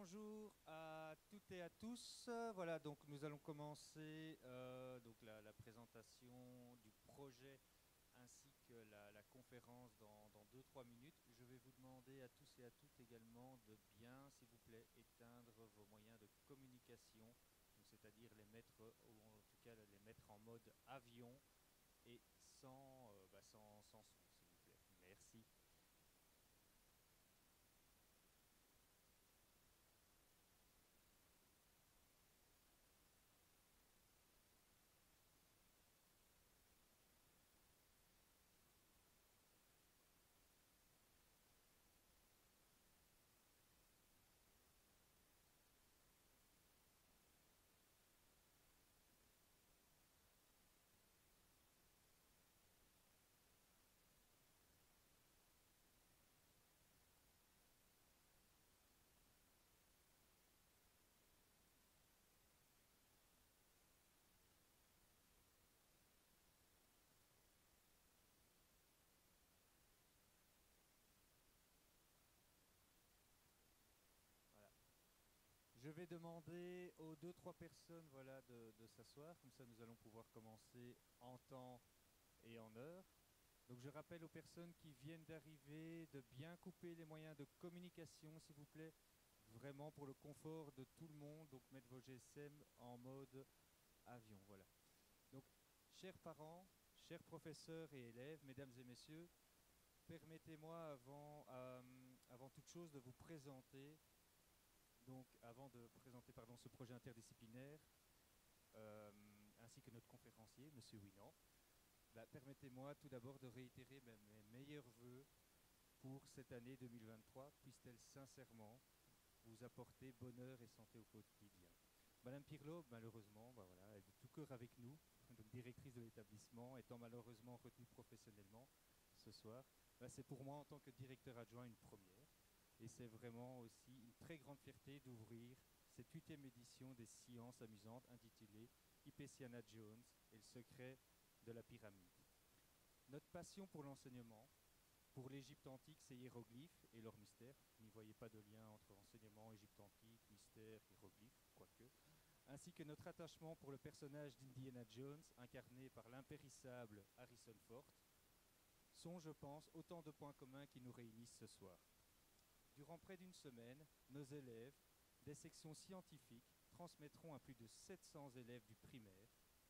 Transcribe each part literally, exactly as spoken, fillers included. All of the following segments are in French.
Bonjour à toutes et à tous. Voilà, donc nous allons commencer euh, donc la, la présentation du projet ainsi que la, la conférence dans, dans deux trois minutes. Je vais vous demander à tous et à toutes également de bien, s'il vous plaît, éteindre vos moyens de communication, c'est-à-dire les mettre, ou en tout cas les mettre en mode avion et sans, euh, bah, sans, sans son, s'il vous plaît. Merci. Voilà. Je vais demander aux deux, trois personnes voilà, de, de s'asseoir, comme ça nous allons pouvoir commencer en temps et en heure. Donc je rappelle aux personnes qui viennent d'arriver de bien couper les moyens de communication, s'il vous plaît, vraiment pour le confort de tout le monde. Donc mettre vos G S M en mode avion, voilà. Donc, chers parents, chers professeurs et élèves, mesdames et messieurs, permettez-moi avant, euh, avant toute chose de vous présenter. Donc, avant de présenter pardon, ce projet interdisciplinaire, euh, ainsi que notre conférencier, M. Winant, bah, permettez-moi tout d'abord de réitérer mes, mes meilleurs voeux pour cette année deux mille vingt-trois, puisse-t-elle sincèrement vous apporter bonheur et santé au quotidien. Madame Pirlo, malheureusement, bah voilà, elle est de tout cœur avec nous, donc directrice de l'établissement, étant malheureusement retenue professionnellement ce soir. Bah, c'est pour moi, en tant que directeur adjoint, une première. Et c'est vraiment aussi une très grande fierté d'ouvrir cette huitième édition des sciences amusantes intitulée Hypesiana Jones et le secret de la pyramide. Notre passion pour l'enseignement, pour l'Égypte antique, ses hiéroglyphes et leurs mystères. N'y voyez pas de lien entre enseignement, Égypte antique, mystère, hiéroglyphes, quoique. Ainsi que notre attachement pour le personnage d'Indiana Jones, incarné par l'impérissable Harrison Ford, sont, je pense, autant de points communs qui nous réunissent ce soir. Durant près d'une semaine, nos élèves des sections scientifiques transmettront à plus de sept cents élèves du primaire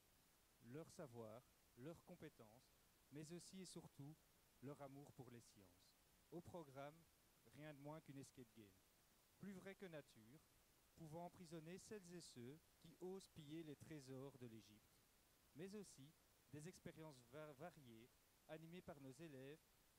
leur savoir, leurs compétences, mais aussi et surtout leur amour pour les sciences. Au programme, rien de moins qu'une escape game. Plus vrai que nature, pouvant emprisonner celles et ceux qui osent piller les trésors de l'Égypte, mais aussi des expériences va- variées animées par nos élèves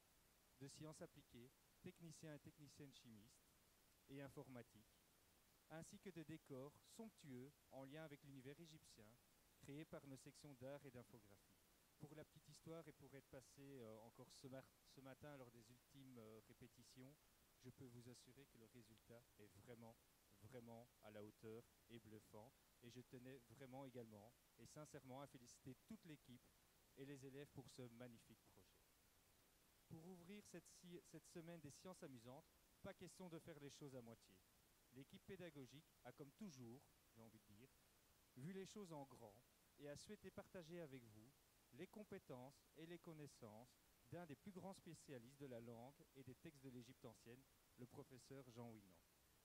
de sciences appliquées, techniciens et techniciennes chimistes et informatiques, ainsi que de décors somptueux en lien avec l'univers égyptien, créés par nos sections d'art et d'infographie. Pour la petite histoire et pour être passé euh, encore ce, mar- ce matin lors des ultimes euh, répétitions, je peux vous assurer que le résultat est vraiment, vraiment à la hauteur et bluffant. Et je tenais vraiment également et sincèrement à féliciter toute l'équipe et les élèves pour ce magnifique projet. Pour ouvrir cette, si- cette semaine des sciences amusantes, pas question de faire les choses à moitié. L'équipe pédagogique a, comme toujours, j'ai envie de dire, vu les choses en grand et a souhaité partager avec vous les compétences et les connaissances d'un des plus grands spécialistes de la langue et des textes de l'Égypte ancienne, le professeur Jean Winant.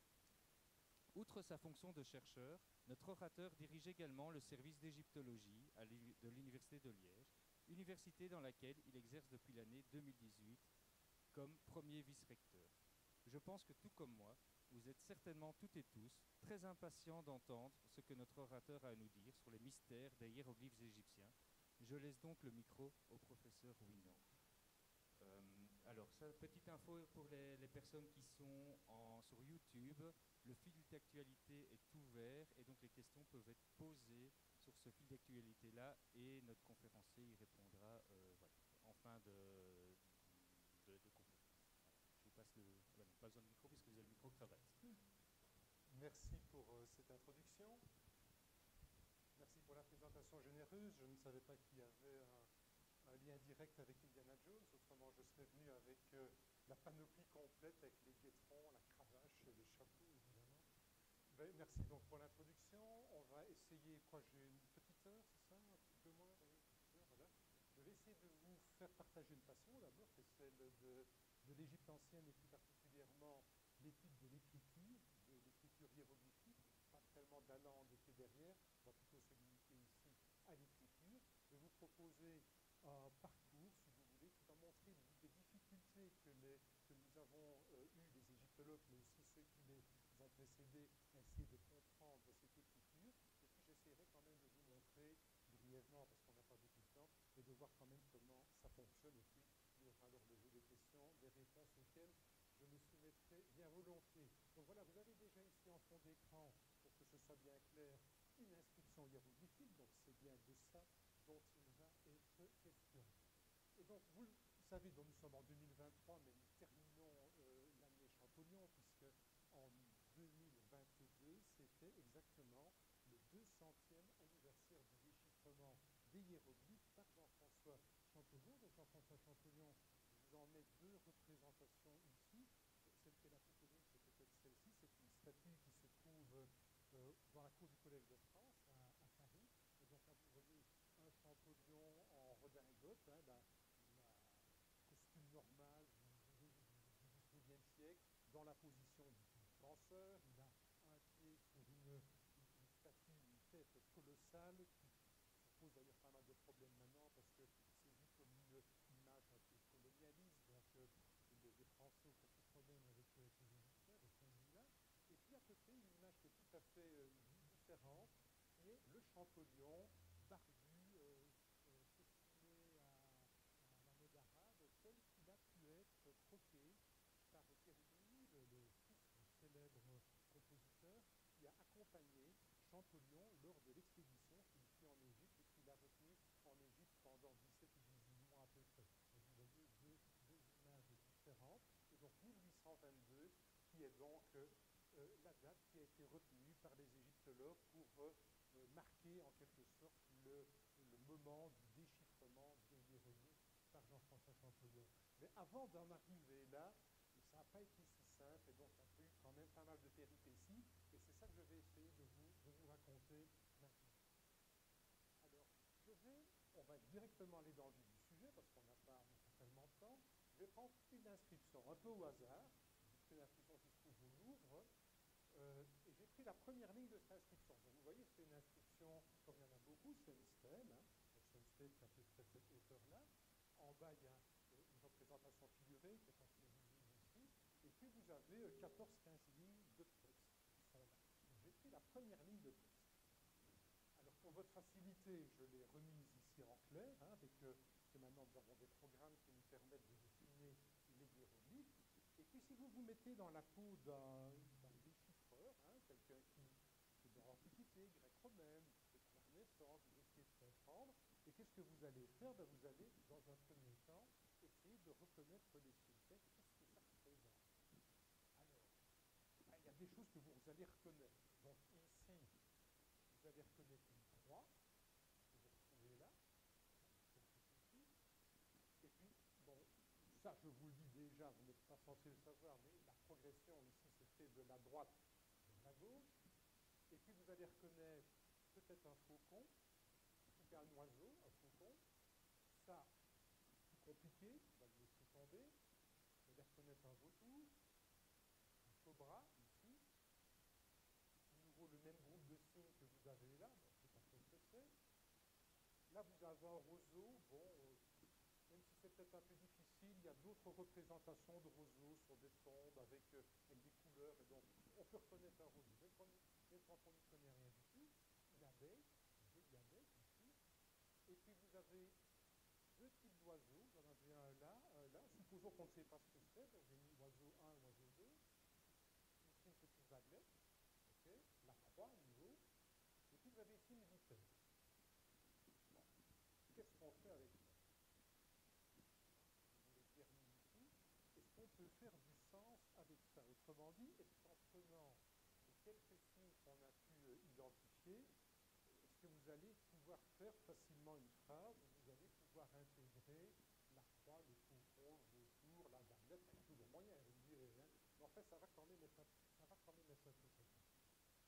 Outre sa fonction de chercheur, notre orateur dirige également le service d'égyptologie à l'uni- de l'Université de Liège, université dans laquelle il exerce depuis l'année deux mille dix-huit comme premier vice-recteur. Je pense que tout comme moi, vous êtes certainement toutes et tous très impatients d'entendre ce que notre orateur a à nous dire sur les mystères des hiéroglyphes égyptiens. Je laisse donc le micro au professeur Winant. Euh, alors, ça, petite info pour les, les personnes qui sont en, sur YouTube, le fil d'actualité est ouvert et donc les questions peuvent être posées sur ce fil d'actualité-là et notre conférencier y répondra euh, voilà, en fin de, de, de conférence. Voilà. Je vous passe le... Ah ben non, pas besoin de micro puisque vous avez le micro-cravate. Merci pour euh, cette introduction. Merci pour la présentation généreuse. Je ne savais pas qu'il y avait un, un lien direct avec Indiana Jones. Autrement, je serais venu avec euh, la panoplie complète avec les guêtrons, la cravache et le chapeau, évidemment. Ben, merci donc pour l'introduction. On va essayer, quoi, j'ai une petite heure, c'est ça? Un petit peu moins, oui, une petite heure, voilà. Je vais essayer de vous faire partager une passion d'abord, qui est celle de, de l'Égypte ancienne et plus particulièrement l'étude de l'écriture, de l'écriture hiéroglyphique, pas tellement de la langue qui est derrière, on va plutôt se limiter ici à l'écriture. Je vais vous proposer un parcours, si vous voulez, qui va montrer des difficultés que, les, que nous avons euh, eues, les égyptologues, mais aussi ceux qui les ont précédés, à essayer de comprendre cette écriture. Et puis j'essaierai quand même de vous montrer brièvement, parce qu'on n'a pas beaucoup de temps, et de voir quand même comment ça fonctionne. Et puis il y aura alors le jeu des questions, des réponses auxquelles je me soumettrai bien volontiers. Donc voilà, vous avez déjà ici en fond d'écran, pour que ce soit bien clair, une inscription hiéroglyphique, donc c'est bien de ça dont il va être question. Et donc, vous le savez, donc nous sommes en deux mille vingt-trois, mais nous terminons euh, l'année Champollion, puisque en deux mille vingt-deux, c'était exactement le deux centième anniversaire du déchiffrement des hiéroglyphes par Jean-François Champollion. Donc Jean-François Champollion, je vous en mets deux représentations ici. Celle qui est la plus connue, c'est peut-être celle-ci. C'est une statue qui se trouve euh, dans la cour du Collège de France, à, à Paris. Et donc là, vous voyez un Champollion en redingote, hein, la, la costume normal du, du, du dix-neuvième siècle, dans la position du, du penseur. Il a un pied sur une, une, une statue, une tête colossale, qui pose d'ailleurs pas mal de problèmes maintenant, parce que c'est vu comme une image un peu colonialiste, donc euh, les, les Français ont beaucoup de problèmes avec, avec les Égyptiens de ce point de vue-là. Et puis à côté, une image qui est tout à fait euh, différente, qui est le Champollion barbu, euh, euh, costumier à, à la mode arabe, tel qu'il a pu être croqué par Pirgini, le, le fils du célèbre compositeur, qui a accompagné Champollion lors de l'expédition qu'il fit en Égypte et qu'il a retenue en Égypte pendant dix-sept ou dix-huit mois à peu près. Donc vous voyez deux, deux images différentes. Et donc mille huit cent vingt-deux, qui est donc euh, la date qui a été retenue par les égyptologues pour euh, euh, marquer en quelque sorte le, le moment du déchiffrement des hiéroglyphes par Jean-François Champollion. Mais avant d'en arriver là, ça n'a pas été si simple, et donc il y a eu quand même pas mal de péripéties, et c'est ça que je vais essayer de vous, de vous raconter maintenant. Alors, je vais, on va directement aller dans le vif du sujet, parce qu'on n'a pas, pas tellement de temps. Je vais prendre une inscription, un peu au hasard. J'ai pris l'inscription qui se trouve au Louvre, euh, et j'ai pris la première ligne de cette inscription. Donc vous voyez, c'est une inscription, comme il y en a beaucoup, c'est une stèle, hein. C'est une stèle qui a à peu près cette hauteur-là. En bas, il y a euh, une représentation figurée qui est assez visible ici. Et puis vous avez quatorze quinze lignes de texte qui sont là. Donc j'ai pris la première ligne de texte. Alors pour votre facilité, je l'ai remise ici en clair, hein, avec, euh, parce que maintenant nous avons des programmes qui nous permettent de dessiner les hiéroglyphes. Et puis si vous vous mettez dans la peau d'un déchiffreur, hein, quelqu'un qui, qui est dans l'Antiquité, grecque-romaine, peut-être la Renaissance, vous essayez de comprendre, et qu'est-ce que vous allez faire? Ben, vous allez, dans un premier temps, essayer de reconnaître les signes. Qu'est-ce que ça représente? Alors, ben, il y a des choses que vous allez reconnaître. Donc ici, vous allez reconnaître une croix que vous retrouvez là, ici. Et puis, bon, ça je vous le dis déjà, vous n'êtes pas censé le savoir, mais la progression ici se fait de la droite vers la gauche. Et puis vous allez reconnaître peut-être un faucon, en tout cas un oiseau, un faucon. Ça, plus compliqué, on va le laisser tomber. Vous allez reconnaître un vautour, un cobra ici. De nouveau le même groupe de signes que vous avez là, bon, je ne sais pas trop ce que c'est. Là vous avez un roseau, bon, euh, même si c'est peut-être un peu difficile, il y a d'autres représentations de roseaux sur des tombes avec, euh, avec des couleurs, et donc on peut reconnaître un roseau, même quand, même quand on n'y connaît rien du tout. Une abeille, une vieille abeille ici. Et puis vous avez deux types d'oiseaux, vous en avez un là, un là. Supposons qu'on ne sait pas ce que c'est, ben j'ai mis oiseau un, oiseau deux. Ici une petite vaguelette, okay. La croix à nouveau. Et puis vous avez ici une vipère. Bon. Qu'est-ce qu'on fait avec ça? Je vous les termine ici. Est-ce qu'on peut faire du sens avec ça? Autrement dit, est-ce qu'en prenant les quelques signes qu'on a pu euh, identifier, est-ce que vous allez pouvoir faire facilement une phrase où vous allez pouvoir intégrer la croix, le faucon, le vautour, la vaguelette? Il y a toujours moyen, vous me direz, hein. Mais en fait, ça va quand même être un, ça va quand même être un peu compliqué.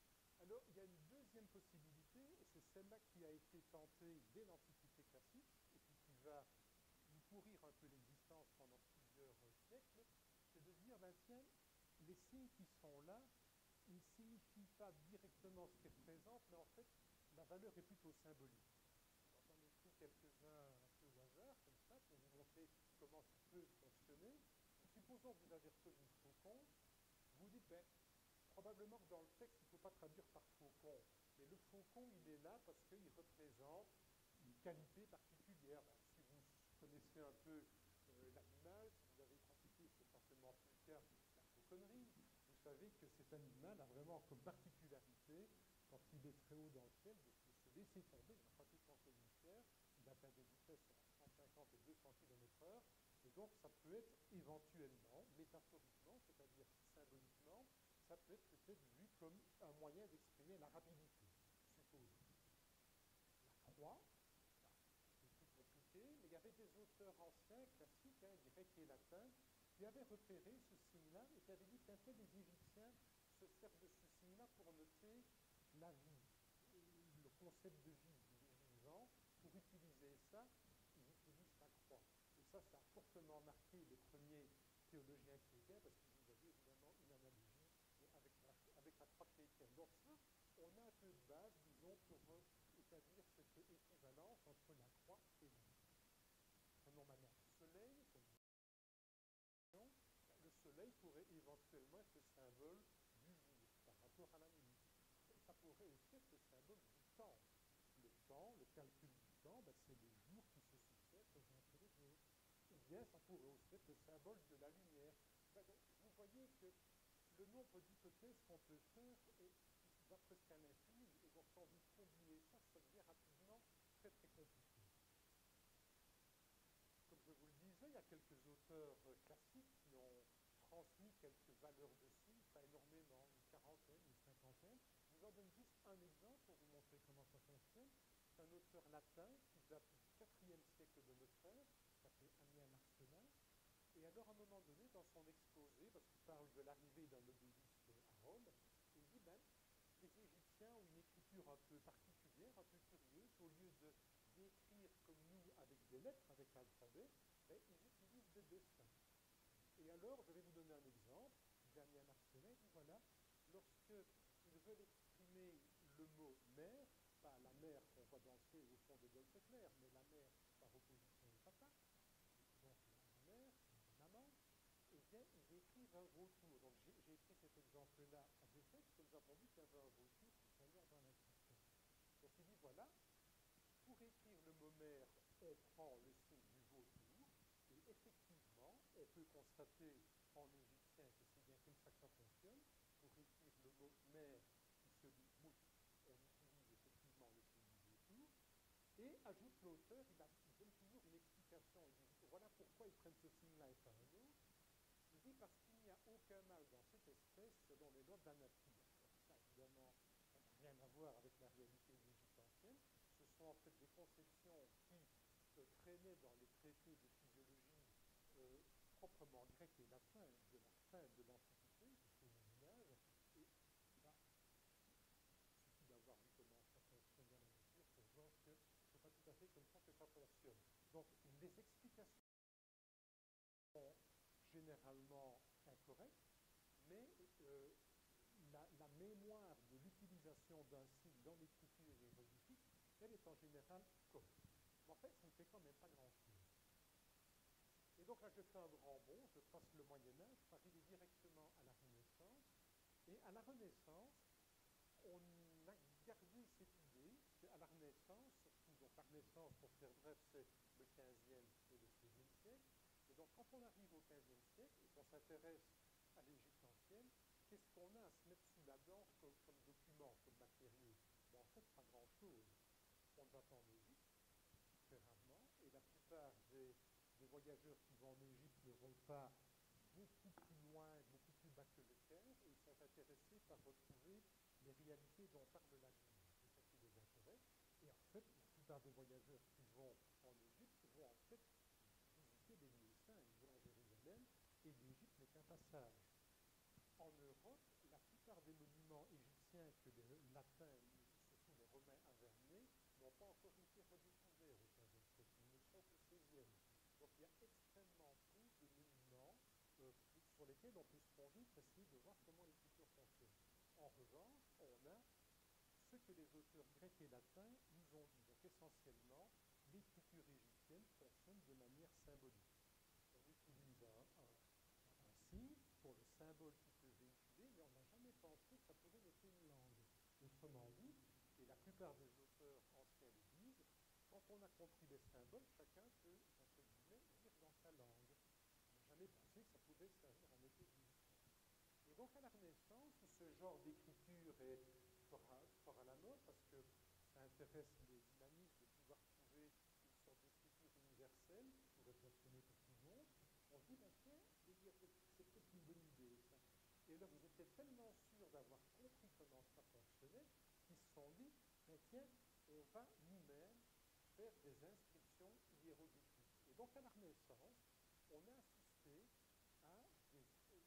Alors, il y a une deuxième possibilité, et c'est celle-là qui a été tentée dès l'Antiquité classique, et puis qui va nous pourrir un peu l'existence pendant plusieurs euh, siècles, c'est de dire, ben tiens, les signes qui sont là, ils ne signifient pas directement ce qu'ils représentent, mais en fait, la valeur est plutôt symbolique. Alors, j'en ai pris quelques-uns un peu au hasard, comme ça, pour vous montrer comment ça peut fonctionner. Supposons que vous avez reconnu le faucon, vous dites, ben, probablement que dans le texte, il ne faut pas traduire par faucon, mais le faucon, il est là parce qu'il représente une qualité particulière. Ben, si vous connaissez un peu euh, l'animal, si vous avez pratiqué, c'est certainement plus le cas, la fauconnerie, vous savez que cet animal a vraiment comme particularité, quand il est très haut dans le ciel, de, de se laisser tomber, il a pratiquement comme une pierre, il atteint des vitesses entre cent cinquante et deux cents kilomètres heure, et donc ça peut être éventuellement, métaphoriquement, c'est-à-dire symboliquement, ça peut être peut-être vu comme un moyen d'exprimer la rapidité, supposons. La croix, c'est plus compliqué, mais il y avait des auteurs anciens, classiques, hein, grecs et latins, qui avaient repéré ce signe-là et qui avaient dit, tiens, les Égyptiens se servent de ce signe-là pour noter la vie, le concept de vie, il est vivant. Pour utiliser ça, ils utilisent la croix. Et ça, ça a fortement marqué les premiers théologiens chrétiens parce qu'ils y voyaient évidemment une analogie avec la, avec la croix chrétienne. Donc ça, on a un peu de base, disons, pour euh, établir cette équivalence entre la croix et la vie. Prenons maintenant le soleil, comme le soleil pourrait éventuellement être le symbole du jour par rapport à la nuit. Ça pourrait aussi être le symbole du temps. Le temps, le calcul du temps, ben c'est les jours qui se succèdent les uns après les autres. Ou bien ça pourrait aussi être le symbole de la lumière. Ben donc, vous voyez que le nombre d'hypothèses qu'on peut faire est, va presque à l'infini. Et donc quand vous combinez ça, ça devient rapidement très très compliqué. Comme je vous le disais, il y a quelques auteurs classiques qui ont transmis quelques valeurs de signes, pas énormément, une quarantaine, une cinquantaine. Je vous en donne juste un exemple pour vous montrer comment ça fonctionne. C'est un auteur latin qui date du quatrième siècle de notre ère, qui s'appelait Ammien Marcellin. Et alors, à un moment donné, dans son exposé, parce qu'il parle de l'arrivée d'un obélisque à Rome, il dit, ben, les Égyptiens ont une écriture un peu particulière, un peu curieuse. Au lieu de d'écrire comme nous avec des lettres, avec l'alphabet, ben, ils utilisent des dessins. Et alors, je vais vous donner un exemple. Damien Marcellin dit, voilà, lorsqu'ils veulent exprimer le mot mère, pas la mer qu'on voit danser au fond de golfe clair, mais la mer par opposition au papa, donc la, la mère, la maman, eh bien, ils écrivent un vautour. Donc, j'ai, j'ai écrit cet exemple-là à dessein, parce que nous avons vu qu'il y avait un vautour tout à l'heure dans l'inscription. Donc, il dit, voilà, pour écrire le mot mère, on prend le signe du vautour, et effectivement, on peut constater en égyptien que c'est bien comme ça que ça fonctionne. Pour écrire le mot mère, qui se lit mout, on utilise effectivement le signe du vautour. Et ajoute l'auteur, il, a, il donne toujours une explication. Il dit, voilà pourquoi ils prennent ce signe-là et pas un autre. Il dit parce qu'il n'y a aucun mâle dans cette espèce selon les lois de la nature. Alors ça, évidemment, ça n'a rien à voir avec la réalité de l'Égypte ancienne. Ce sont en fait des conceptions qui euh, traînaient dans les traités de physiologie euh, proprement grecs et latins de la fin de l'Antiquité jusqu'au Moyen-Âge. Et là, il suffit d'avoir vu comment ça fonctionne dans la nature pour voir que ce n'est pas tout à fait comme ça que ça fonctionne. Donc, les explications sont généralement incorrectes, mais euh, la, la mémoire de l'utilisation d'un signe dans l'écriture hiéroglyphique, elle est en général correcte. Mais en fait, ça ne fait quand même pas grand-chose. Et donc là, je fais un grand bond, je passe le Moyen-Âge pour arriver directement à la Renaissance. Et à la Renaissance, on a gardé cette idée qu'à la Renaissance, surtout, donc la Renaissance, pour faire bref, c'est le quinzième et le seizième siècle. Et donc, quand on arrive au quinzième siècle et qu'on s'intéresse à l'Égypte ancienne, qu'est-ce qu'on a à se mettre sous la dent comme, comme document, comme matériau? Ben, en fait, pas grand-chose. On va pas en Égypte, très rarement, et la plupart des, des voyageurs qui vont en Égypte ne vont pas beaucoup plus loin, beaucoup plus bas que le Caire, et ils sont intéressés par retrouver les réalités dont parle la Bible. C'est ça qui les intéresse. Et en fait, la plupart des voyageurs qui vont en Égypte vont en fait visiter les lieux saints. Ils vont à Jérusalem, et l'Égypte n'est qu'un passage. En Europe, la plupart des monuments égyptiens anciens que les latins, surtout les Romains invernés, n'ont pas encore été redécouverts au quinzième siècle. Ils ne sont qu'au seizième. Donc il y a extrêmement peu de monuments euh, sur lesquels on peut se plonger pour essayer de voir comment l'écriture fonctionne. En revanche, on a ce que les auteurs grecs et latins nous ont dit. Donc essentiellement, l'écriture égyptienne fonctionne de manière symbolique. On utilise un, un, un signe pour le symbole qui peut véhiculer, mais on n'a jamais pensé que ça pourrait être une langue. Autrement dit, et la plupart des auteurs anciens le disent, quand on a compris les symboles, chacun peut, entre guillemets, lire dans sa langue. On n'a jamais pensé que ça pouvait servir à méthode d'histoire. Et donc à la Renaissance, où ce genre d'écriture est fort à, fort à la mode, parce que ça intéresse les humanistes de pouvoir trouver une sorte d'écriture universelle qui pourrait fonctionner pour tout le monde, on se dit, ben tiens, les hiéroglyphes, c'est peut-être une bonne idée, ça. Et là, ils étaient tellement sûrs d'avoir compris comment ça fonctionnait qu'ils se sont dit, ben tiens, on va nous-mêmes faire des inscriptions hiéroglyphiques. Et donc, à la Renaissance, on a assisté à des,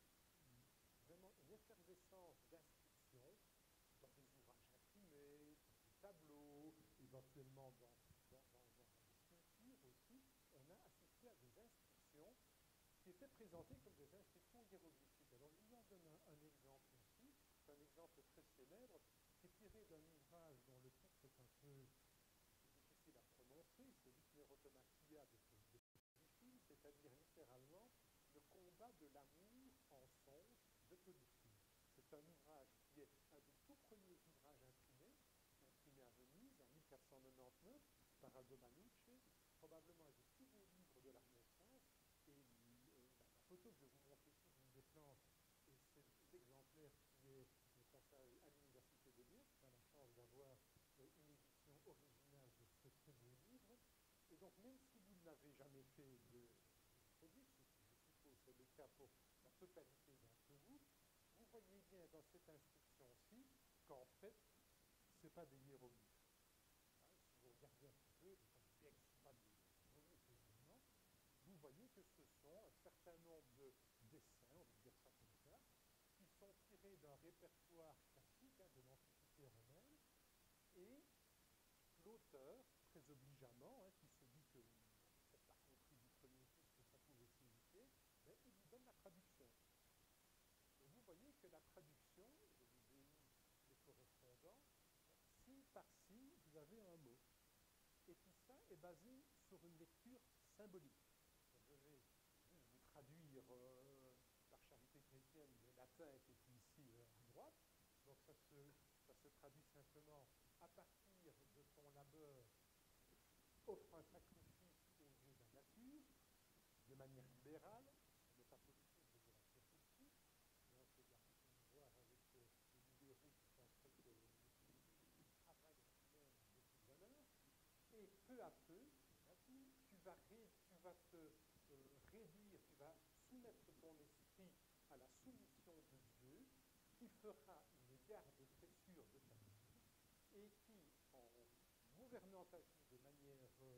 vraiment une effervescence d'inscriptions dans des ouvrages imprimés, dans des tableaux, éventuellement dans, dans, dans, dans des sculptures aussi. On a assisté à des inscriptions qui étaient présentées comme des inscriptions hiéroglyphiques. Alors, je vous en donne un, un exemple ici. C'est un exemple très célèbre qui est tiré d'un ouvrage dont le titre est un peu difficile à prononcer. C'est l'Hypnerotomachia de, de Polyphile, c'est-à-dire littéralement le combat de l'amour en songe de Polyphile. C'est un ouvrage qui est un des tout premiers ouvrages imprimés, imprimé à Venise en mille quatre cent quatre-vingt-dix-neuf par Aldo Manucci, probablement un des plus beaux livres de la Renaissance. Et le, la, la photo que je vais vous montrer ici, je vous déclenche, et c'est l'exemplaire qui est conservé à l'Université de Liège, qui a la chance d'avoir euh, une édition originale de ce très beau livre. Et donc, même si vous n'avez jamais fait de hiéroglyphes, ce qui, je suppose, c'est le cas pour la totalité d'entre vous, vous voyez bien dans cette inscription-ci qu'en fait, ce n'est pas des hiéroglyphes. Hein, si vous regardez un petit peu, vous connaissez que ce n'est pas des hiéroglyphes, évidemment. Vous voyez que ce sont un certain nombre de dessins, on va dire ça comme ça, qui sont tirés d'un répertoire classique hein, de l'Antiquité romaine, et l'auteur, très obligeamment, hein, qui se dit que vous n'avez peut-être pas compris du premier coup ce que ça pouvait signifier, ben, il vous donne la traduction. Et vous voyez que la traduction, je vous ai mis les correspondants, signe par signe, vous avez un mot. Et tout ça est basé sur une lecture symbolique. Donc je vais juste vous traduire euh, par charité chrétienne le latin qui est ici euh, à droite. Donc ça se, ça se traduit simplement à partir de ton labeur, offre un sacrifice aux dieux de la nature, de manière libérale. Ce n'est pas politique, je vous rassure tout de suite. Donc il n'y a rien à voir avec euh, les libéraux qui penseraient que le, le travail en lui-même a beaucoup de valeur. Et peu à peu, hein, tu, vas ré, tu vas te euh, réduire, tu vas soumettre ton esprit à la soumission de Dieu, qui fera une garde très sûre de ta vie et qui, en gouvernant ta vie de manière euh,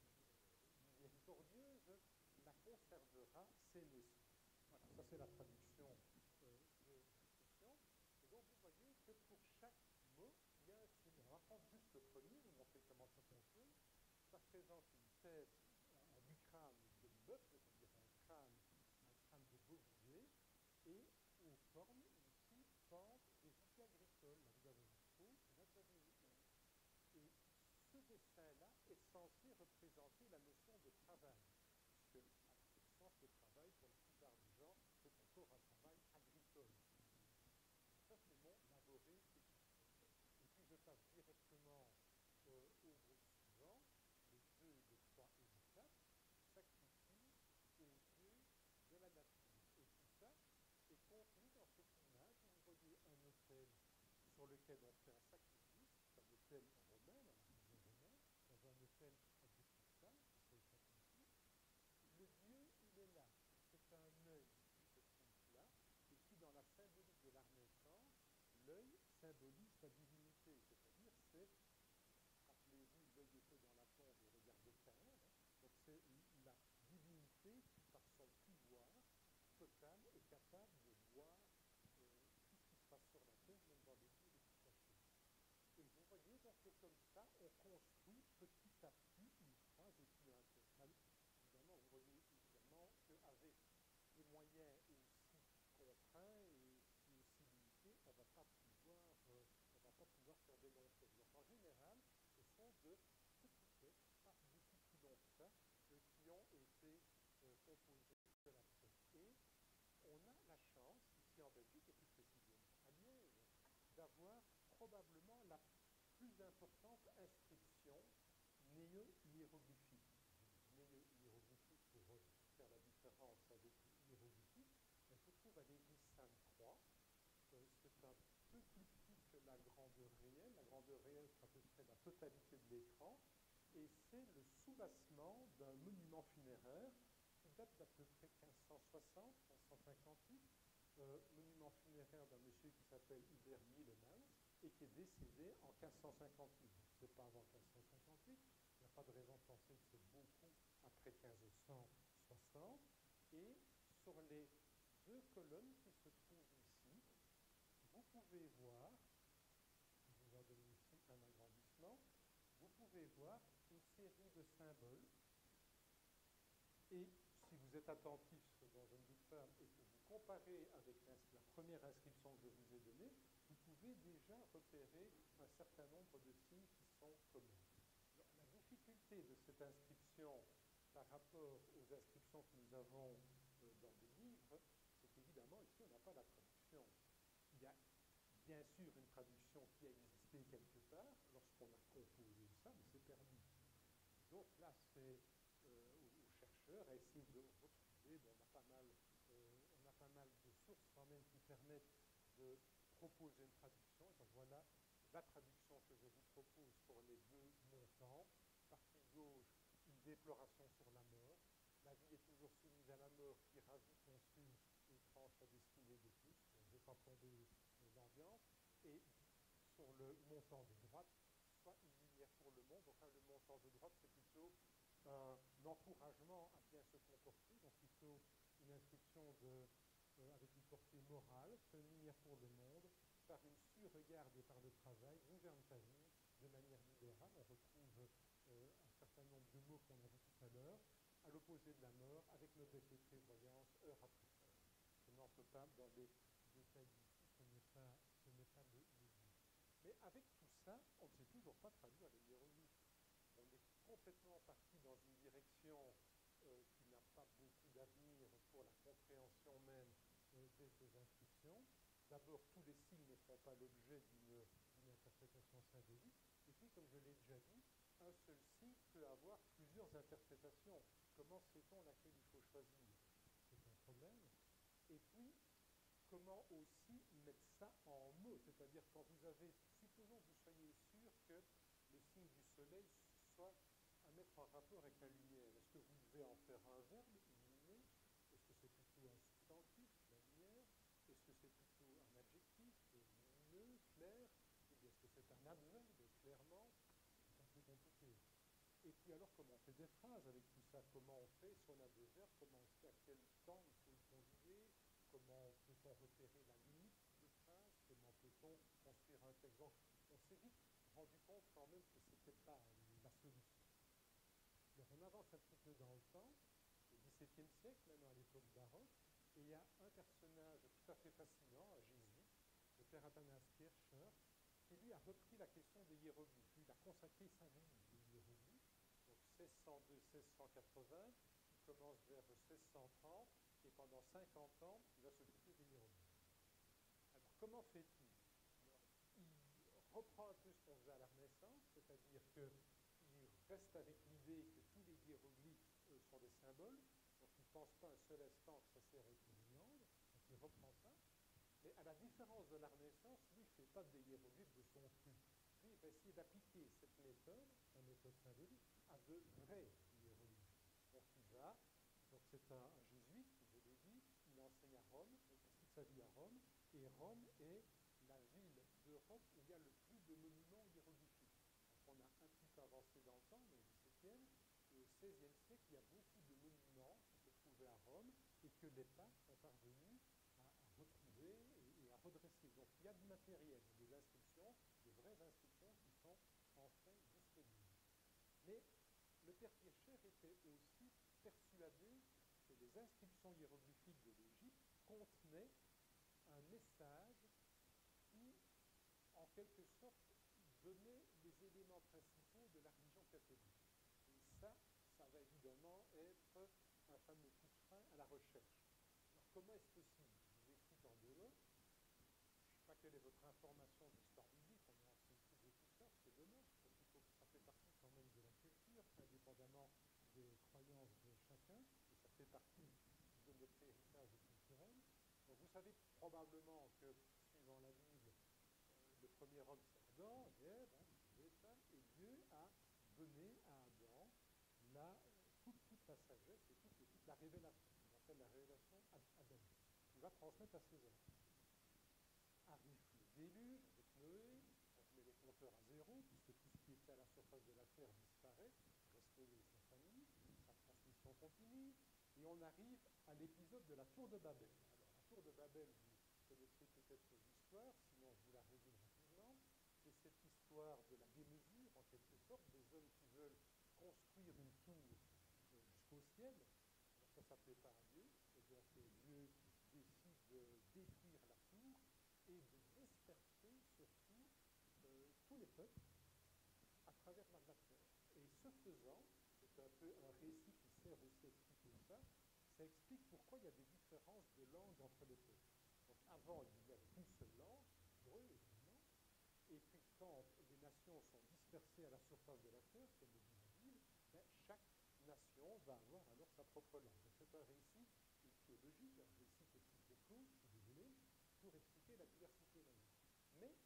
miséricordieuse, la conservera saine et sauve. Voilà, ça c'est la traduction euh, de l'inscription. Et donc vous voyez que pour chaque mot, il y a un signe. On va prendre juste le premier, vous montrer comment ça fonctionne. Ça représente une tête, un bucrane de bœuf, c'est-à-dire un crâne, un crâne de boviner, et aux cornes ici pendent des outils agricoles. Là vous avez une faux, et là vous avez une honte. Et ce dessin-là est censé représenter la notion de travail, puisque à la Renaissance, le travail, pour la plupart des gens, c'est encore un travail agricole. Donc ça, c'est mon laboré équipé. Et puis je passe directement euh, au groupe suivant, le deux, le trois et le quatre, sacrifice aux dieux de la nature. Et tout ça est contenu dans cette image où vous voyez un autel sur lequel on fait un sacrifice, c'est un autel romain, dans la religion romaine, dans un autel avec des cristal, c'est ça le sacrifice. Le dieu, il est là, c'est un œil qui se trouve là, et qui, dans la symbolique de la Renaissance, l'œil symbolise la divinité, c'est-à-dire c'est, rappelez-vous, l'œil était dans la tombe et regardait Caïn, hein, donc c'est la divinité qui, par son pouvoir total, est capable de voir euh, tout ce qui se passe sur la terre, même dans les lieux les plus on construit petit à petit une phrase et puis un texte. Alors, évidemment, vous voyez évidemment qu'avec des moyens aussi contraints et, et aussi limités, on ne va pas pouvoir, euh, on va pas pouvoir faire des longs textes. Donc en général, ce sont de petits textes, pas beaucoup plus longs que ça, euh, qui ont été euh, composés de la presse. Et on a la chance, ici en Belgique, et plus précisément à Liège, d'avoir probablement la plus importante inscription néo-hiéroglyphique. Néo-hiéroglyphique, pour euh, faire la différence avec hiéroglyphique, elle se trouve à l'église Sainte-Croix. Euh, c'est un peu plus petit que la grandeur réelle. La grandeur réelle, c'est à peu près la totalité de l'écran. Et c'est le soubassement d'un monument funéraire qui date d'à peu près quinze cent soixante, quinze cent cinquante-huit, euh, monument funéraire d'un monsieur qui s'appelle Hubert Mielemans et qui est décédé en quinze cent cinquante-huit. C'est pas avant quinze cent cinquante-huit, il n'y a pas de raison de penser que c'est beaucoup après quinze cent soixante. Et sur les deux colonnes qui se trouvent ici, vous pouvez voir, je vous en donne ici un agrandissement, vous pouvez voir une série de symboles. Et si vous êtes attentif, ce dont je ne doute pas, et que vous comparez avec la première inscription que je vous ai donnée, vous pouvez déjà repérer un certain nombre de signes qui sont communs. Alors, la difficulté de cette inscription par rapport aux inscriptions que nous avons euh, dans des livres, c'est qu'évidemment, ici, on n'a pas la traduction. Il y a bien sûr une traduction qui a existé quelque part lorsqu'on a composé ça, mais c'est perdu. Donc là, c'est euh, aux, aux chercheurs à essayer de retrouver. Bon, on a pas mal, euh, on a pas mal de sources quand même qui permettent de proposer une traduction. Et donc voilà la traduction que je vous propose pour les deux montants. Partie gauche, une déploration sur la mort. La vie est toujours soumise à la mort qui ravit, consume et tranche la destinée de tous. Bon, je ne vais pas plomber euh, l'ambiance. Et sur le montant de droite, soit une lumière pour le monde. Donc là, le montant de droite, c'est plutôt un encouragement à bien se comporter, donc plutôt une inscription de, euh, avec une portée morale, soit une lumière pour le monde, par une sur-regarde et par le travail, gouverne ta vie de manière libérale. On retrouve euh, un certain nombre de mots qu'on a vus tout à l'heure, à l'opposé de la mort, avec noblesse et prévoyance, heure après heure. Je n'entre pas dans les détails ici, ce n'est pas, ce n'est pas le, le but. Mais avec tout ça, on ne sait toujours pas traduire les hiéroglyphes. On est complètement parti dans une direction euh, qui n'a pas beaucoup d'avenir pour la compréhension même euh, des, des inscriptions. D'abord, tous les signes ne font pas l'objet d'une, d'une interprétation symbolique. Et puis, comme je l'ai déjà dit, un seul signe peut avoir plusieurs interprétations. Comment sait-on laquelle il faut choisir? C'est un problème. Et puis, comment aussi mettre ça en mots, c'est-à-dire quand vous avez, supposons que vous soyez sûr que le signe du soleil soit à mettre en rapport avec la lumière. Est-ce que vous devez en faire un verbe, illuminer? Est-ce que c'est plutôt un substantif, la lumière? Est-ce que c'est plutôt un adjectif, lumineux, clair? Ou bien est-ce que c'est un adverbe, clairement? C'est un peu compliqué. Et puis alors, comment on fait des phrases avec tout ça? Comment on fait, si on a des verbes, comment on sait à quel temps il faut le conjuguer? Comment peut-on repérer la limite de phrase? Comment peut-on construire un texte? Donc, on s'est vite rendu compte quand même que ce n'était pas la solution. Alors, on avance un petit peu dans le temps, au dix-septième siècle, maintenant à l'époque baroque, et il y a un personnage tout à fait fascinant, un jésuite, le père Athanas Kircher, qui lui a repris la question des hiéroglyphes. Lui, il a consacré sa vie aux hiéroglyphes, donc seize cent deux à seize cent quatre-vingts, qui commence vers seize cent trente, et pendant cinquante ans, il va s'occuper des hiéroglyphes. Alors, comment fait-il? Alors, il reprend un peu ce qu'on faisait à la Renaissance, c'est-à-dire qu'il reste avec l'idée que tous les hiéroglyphes euh, sont des symboles, donc il ne pense pas un seul instant que ça sert à écrire une langue, donc il reprend ça. Mais à la différence de la Renaissance, lui, il ne fait pas des hiéroglyphes de son cru. Lui, il va essayer d'appliquer cette méthode, la méthode symbolique, à de vrais hiéroglyphes. Donc il va, donc c'est un, un jésuite, comme je l'ai dit, il enseigne à Rome, il passe toute sa vie à Rome, et Rome est la ville d'Europe où il y a le plus de monuments hiéroglyphiques. Donc on a un petit peu avancé dans le temps, mais au dix-septième et au seizième siècle, il y a beaucoup de monuments qui se trouvaient à Rome et que les papes sont parvenus à, à retrouver et, et à redresser. Donc il y a du matériel, des inscriptions, de vraies inscriptions qui sont enfin disponibles. Mais le père Kircher était aussi persuadé que les inscriptions hiéroglyphiques de l'Égypte contenaient un message qui, en quelque sorte, donnait les éléments principaux de la religion catholique. Et ça, ça va évidemment être un fameux coup de frein à la recherche. Alors, comment est-ce possible? Je vous explique en deux mots. Je ne sais pas quelle est votre information d'histoire biblique, on a enseigne tous et tout ça, c'est dommage, parce qu'il faut que ça fait partie quand même de la culture, indépendamment des croyances de chacun, et ça fait partie de notre héritage culturel. Donc vous savez probablement que, suivant la Bible, euh, le premier homme c'est Adam, et Ève, hein, vous savez ça, et Dieu a donné à Adam la, toute, toute la sagesse et toute, toute la révélation, qu'on appelle la révélation adamique, qu'il va transmettre à ses enfants. Arrive le déluge avec Noé, on remet les compteurs à zéro, puisque tout ce qui était à la surface de la terre disparaît, reste Noé et sa famille, sa transmission continue, et on arrive à l'épisode de la tour de Babel. Alors, la tour de Babel, vous connaissez peut-être l'histoire, sinon je vous la résume rapidement. C'est cette histoire de la démesure, en quelque sorte, des hommes qui veulent construire une tour euh, jusqu'au ciel. Alors ça, ça ne plaît pas à Dieu, et donc euh, Dieu décide de détruire la tour et de disperser surtout euh, tous les peuples à travers la, la terre. Et ce faisant, c'est un peu un récit qui sert aussi à expliquer ça, ça explique pourquoi il y a des différences de langue entre les peuples. Donc avant, il n'y avait qu'une seule langue, l'hébreu évidemment, et puis quand les nations sont dispersées à la surface de la terre, comme le dit la Bible, ben, chaque nation va avoir alors sa propre langue. Donc c'est un récit étiologique, un récit éco, si vous voulez, pour expliquer la diversité linguistique. Mais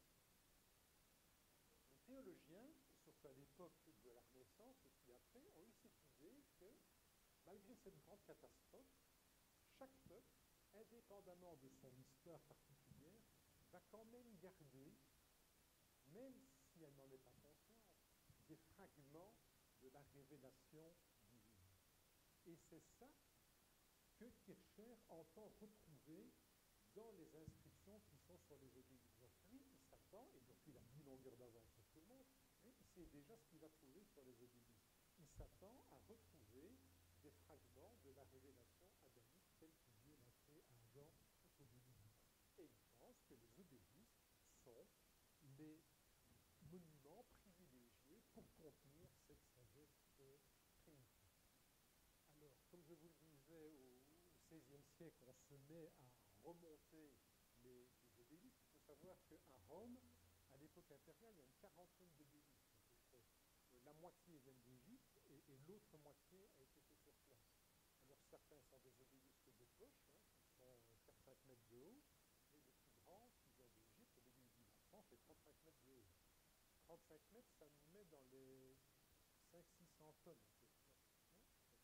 les théologiens, surtout à l'époque de la Renaissance et puis après, ont eu cette idée que, malgré cette grande catastrophe, chaque peuple, indépendamment de son histoire particulière, va quand même garder, même si elle n'en est pas consciente, des fragments de la révélation divine. Et c'est ça que Kircher entend retrouver dans les inscriptions qui sont sur les obélisques. Donc lui, il s'attend, et donc il a dix longueurs d'avance sur tout le monde, lui, il sait déjà ce qu'il va trouver sur les obélisques. Il s'attend à retrouver des fragments de la révélation adamique telle que Dieu l'a fait à Adam tout au début du temps. Et il pense que les obélisques sont les monuments privilégiés pour contenir cette sagesse euh, primitive. Alors, comme je vous le disais, au seizième siècle, on se met à remonter les, les obélisques. Il faut savoir qu'à Rome, à l'époque impériale, il y a une quarantaine d'obélisques à peu près. Euh, la moitié viennent d'Égypte et, et l'autre moitié a été fait sur place. Alors certains sont des obélisques de poche, hein, qui font quatre à cinq mètres de haut, mais le plus grand qui vient d'Égypte, l'obélisque du Vatican, fait trente-cinq mètres de haut. trente-cinq mètres, ça nous met dans les cinq à six cents tonnes à peu près. Hein,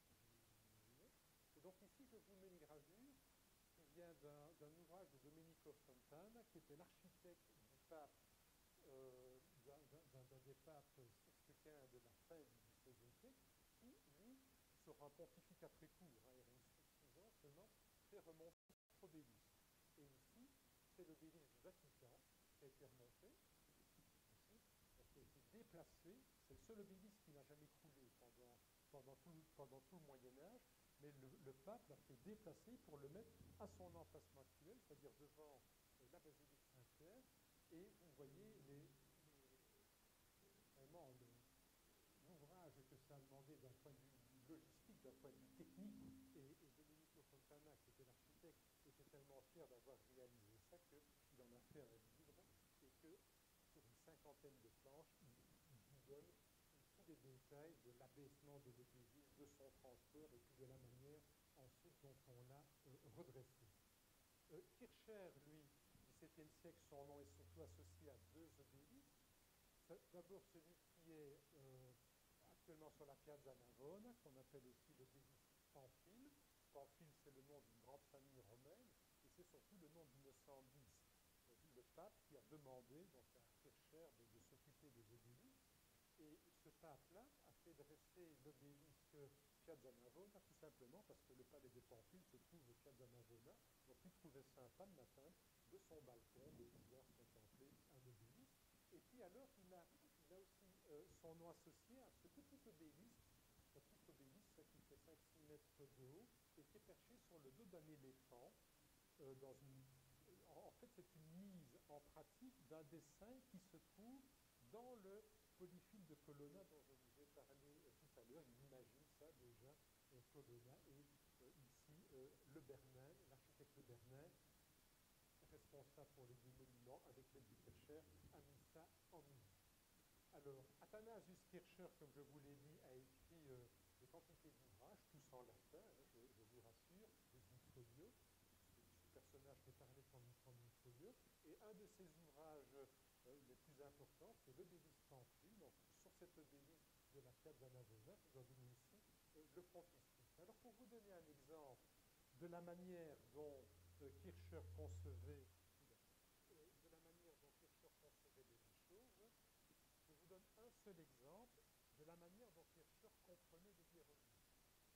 et donc ici, je vous mets une gravure qui vient d'un, d'un ouvrage de Domenico Fontana, qui était l'architecte du pape, euh, d'un, d'un, d'un des papes sixte-quinze de la fin du seizième siècle, qui, lui, sur un pontificat très court, hein, il reste six ans seulement, fait remonter quatre obélisques. Et ici, c'est l'obélisque du Vatican qui a été remonté, ici, donc qui a été déplacé. C'est le seul obélisque qui n'a jamais croulé pendant, pendant, tout, pendant tout le Moyen-Âge, mais le, le pape l'a fait déplacer pour le mettre à son emplacement actuel, c'est-à-dire devant euh, la basilique Saint-Pierre, et vous voyez les, les, vraiment le, l'ouvrage que ça a demandé d'un point de vue logistique, d'un point de vue technique, et, et Domenico Fontana, qui était l'architecte, était tellement fier d'avoir réalisé ça qu'il en a fait un livre, et que sur une cinquantaine de planches, il, il vous donne tous les détails de l'abaissement de l'obélisque, de son transport, et puis de la manière ensuite dont on l'a euh, redressé. Euh, Kircher, lui, du septième siècle, son nom est surtout associé à deux obélisques. D'abord celui qui est euh, actuellement sur la Piazza Navona, qu'on appelle aussi l'obélisque Pamphile. Pamphile, c'est le nom d'une grande famille romaine, et c'est surtout le nom d'Innocent X, le pape qui a demandé donc, à Kircher de, de s'occuper des obélisques. Et ce pape-là a fait dresser l'obélisque Piazza Navona, tout simplement parce que le palais de Pamphile se trouve Piazza Navona, donc il trouvait sympa le matin, de son balcon, de pouvoir contempler un obélisque. Et puis alors, il a, il a aussi euh, son nom associé à ce petit obélisque, la petite obélisque, ça qui fait cinq six mètres de haut, et qui est perché sur le dos d'un éléphant. Euh, dans une, en, en fait, c'est une mise en pratique d'un dessin qui se trouve dans le polyfile de Colonna dont je vous ai parlé euh, tout à l'heure. Il imagine ça déjà, euh, Colonna, et euh, ici euh, Le Bernin, l'architecte Le Bernin, responsable pour les deux monuments, avec l'aide du Kircher, a mis ça en musique. Alors, Athanasius Kircher, comme je vous l'ai dit, a écrit euh, des quantités d'ouvrages, tous en latin, hein, je, je vous rassure, des in folio. Ce, ce personnage n'est parlé qu'en in folio. Et un de ses ouvrages euh, les plus importants, c'est l'Obélisque Pamphile. Donc, sur cet obélisque de la Piazza Navona, vous en donnez ici euh, le frontispice. Alors, pour vous donner un exemple de la manière dont euh, Kircher concevait, euh, de la manière dont Kircher concevait les choses, je vous donne un seul exemple de la manière dont Kircher comprenait les hiéroglyphes.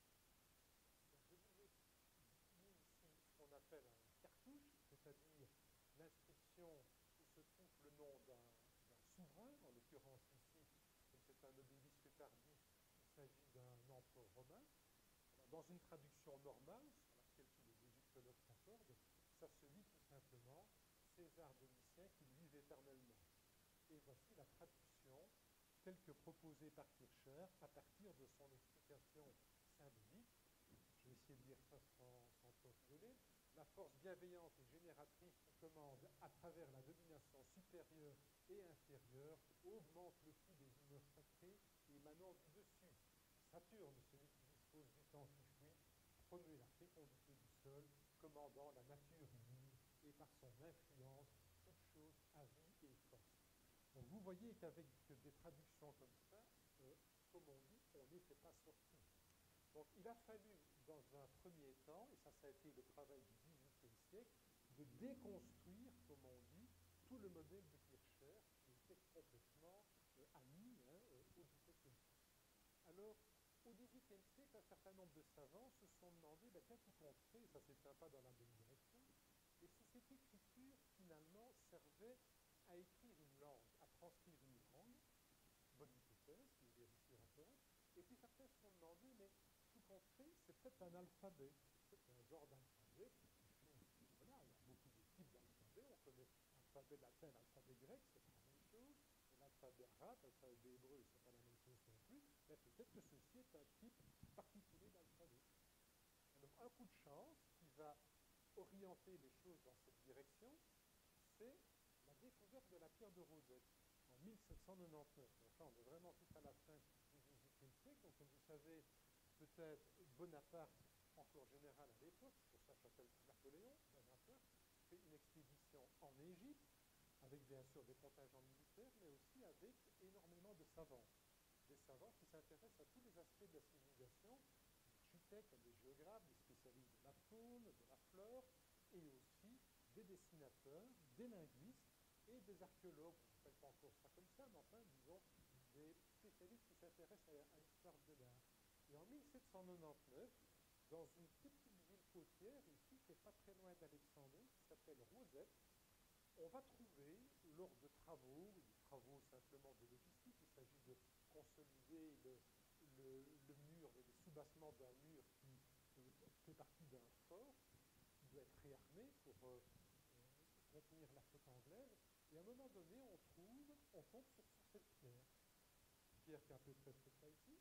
Donc, je vous ai mis ici ce qu'on appelle un cartouche, c'est-à-dire l'inscription où se trouve le nom d'un souverain, en l'occurrence ici, comme c'est un obélisque tardif, il s'agit d'un empereur romain. Alors, dans une traduction normale, sur laquelle tous les égyptologues s'accordent, ça se lit tout simplement César Domitien qui vive éternellement. Et voici la traduction telle que proposée par Kircher à partir de son explication symbolique. Je vais essayer de lire ça sans, sans trop rigoler. La force bienveillante et génératrice qui commande à travers la domination supérieure et inférieure augmente le flux des humeurs sacrées émanant du dessus. Saturne, celui qui dispose du temps qui fuit, promeut la fécondité du sol, commandant la nature humaine et par son influence, toute chose à vie et force. Donc vous voyez qu'avec des traductions comme ça, euh, comme on dit, on n'était pas sorti. Donc il a fallu, dans un premier temps, et ça, ça a été le travail du dix-huitième siècle, de déconstruire, comme on dit, tout le modèle de Kircher qui était complètement euh, ami hein, euh, au dix-septième siècle. Alors, au dix-huitième siècle, un certain nombre de savants se sont demandé, ben, tiens, tout compte fait, ça ne s'éteint pas dans la bonne direction, et si cette écriture, finalement, servait à écrire une langue, à transcrire une langue, bonne hypothèse, qui est vérifiée encore, et puis certains se sont demandé, mais tout compte fait, c'est peut-être un alphabet, c'est peut-être un genre d'alphabet qui fait, voilà, il y a beaucoup de types d'alphabets, on connaît l'alphabet latin, l'alphabet grec, c'est pas la même chose, l'alphabet arabe, l'alphabet hébreu, c'est pas la même chose non plus, mais peut-être que ceci est un type particulier d'alphabet. Alors, un coup de chance qui va orienter les choses dans cette direction, c'est la découverte de la pierre de Rosette en mille sept cent quatre-vingt-dix-neuf. Donc là, on est vraiment tout à la fin du dix-huitième siècle. Donc, comme vous savez, peut-être Bonaparte, encore général à l'époque, pour ça s'appelle Napoléon, Bonaparte, fait une expédition en Égypte, avec bien sûr des contingents militaires, mais aussi avec énormément de savants. Des savants qui s'intéressent à tous les aspects de la civilisation, des architectes, des géographes, des spécialistes de la faune, de la flore, et aussi des dessinateurs, des linguistes et des archéologues. On n'appelle pas encore ça comme ça, mais enfin, disons, des spécialistes qui s'intéressent à, à l'histoire de l'art. Et en mille sept cent quatre-vingt-dix-neuf, dans une petite ville côtière, ici, qui n'est pas très loin d'Alexandrie, qui s'appelle Rosette, on va trouver, lors de travaux, des travaux simplement de logistique, il s'agit de consolider le, le, le mur, le soubassement d'un mur qui euh, fait partie d'un fort, qui doit être réarmé pour euh, euh, contenir la flotte anglaise. Et à un moment donné, on trouve, on tombe sur, sur cette pierre. Pierre qui est à peu près cette là ici,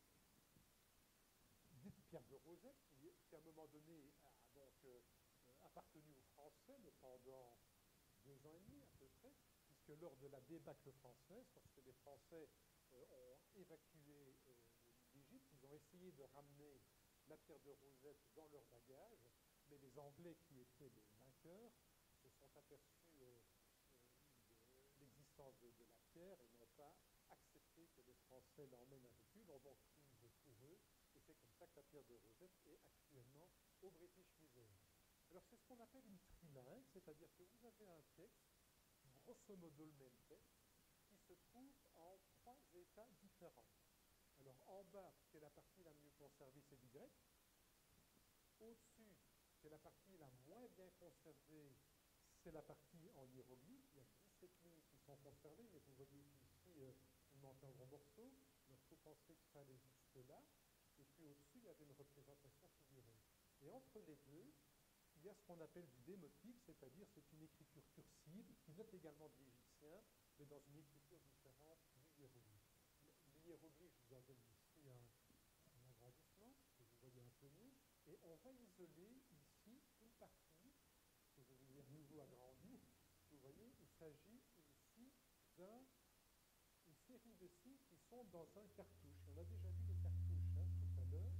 dite pierre de Rosette, qui, qui à un moment donné a donc euh, appartenu aux Français, mais pendant deux ans et demi à peu près, puisque lors de la débâcle française, lorsque les Français euh, ont évacué euh, l'Égypte, ils ont essayé de ramener la pierre de Rosette dans leur bagage, mais les Anglais qui étaient les vainqueurs se sont aperçus euh, euh, de l'existence de, de la pierre et n'ont pas accepté que les Français l'emmènent avec eux, l'ont donc prise pour eux, et c'est comme ça que la pierre de Rosette est actuellement au British Museum. Alors c'est ce qu'on appelle une trilingue, c'est-à-dire que vous avez un texte, grosso modo le même texte, qui se trouve en trois états différents. Alors en bas, qui est la partie la mieux conservée, c'est du grec. Au-dessus, qui est la partie la moins bien conservée, c'est la partie en hiéroglyphe. Il y a dix-sept lignes qui sont conservées, mais vous voyez qu'ici, euh, il manque un gros morceau. Donc il faut penser que ça allait jusque là, et puis au-dessus, il y avait une représentation figurée. Et entre les deux, il y a ce qu'on appelle du démotique, c'est-à-dire c'est une écriture cursive qui note également de l'égyptien, mais dans une écriture différente du hiéroglyphe. L'hiéroglyphe, je vous en donne ici un, un agrandissement, que vous voyez un peu mieux, et on va isoler ici une partie, que je vais dire nouveau agrandi. Vous voyez, il s'agit ici d'une série de signes qui sont dans un cartouche. Et on a déjà vu les cartouches hein, tout à l'heure.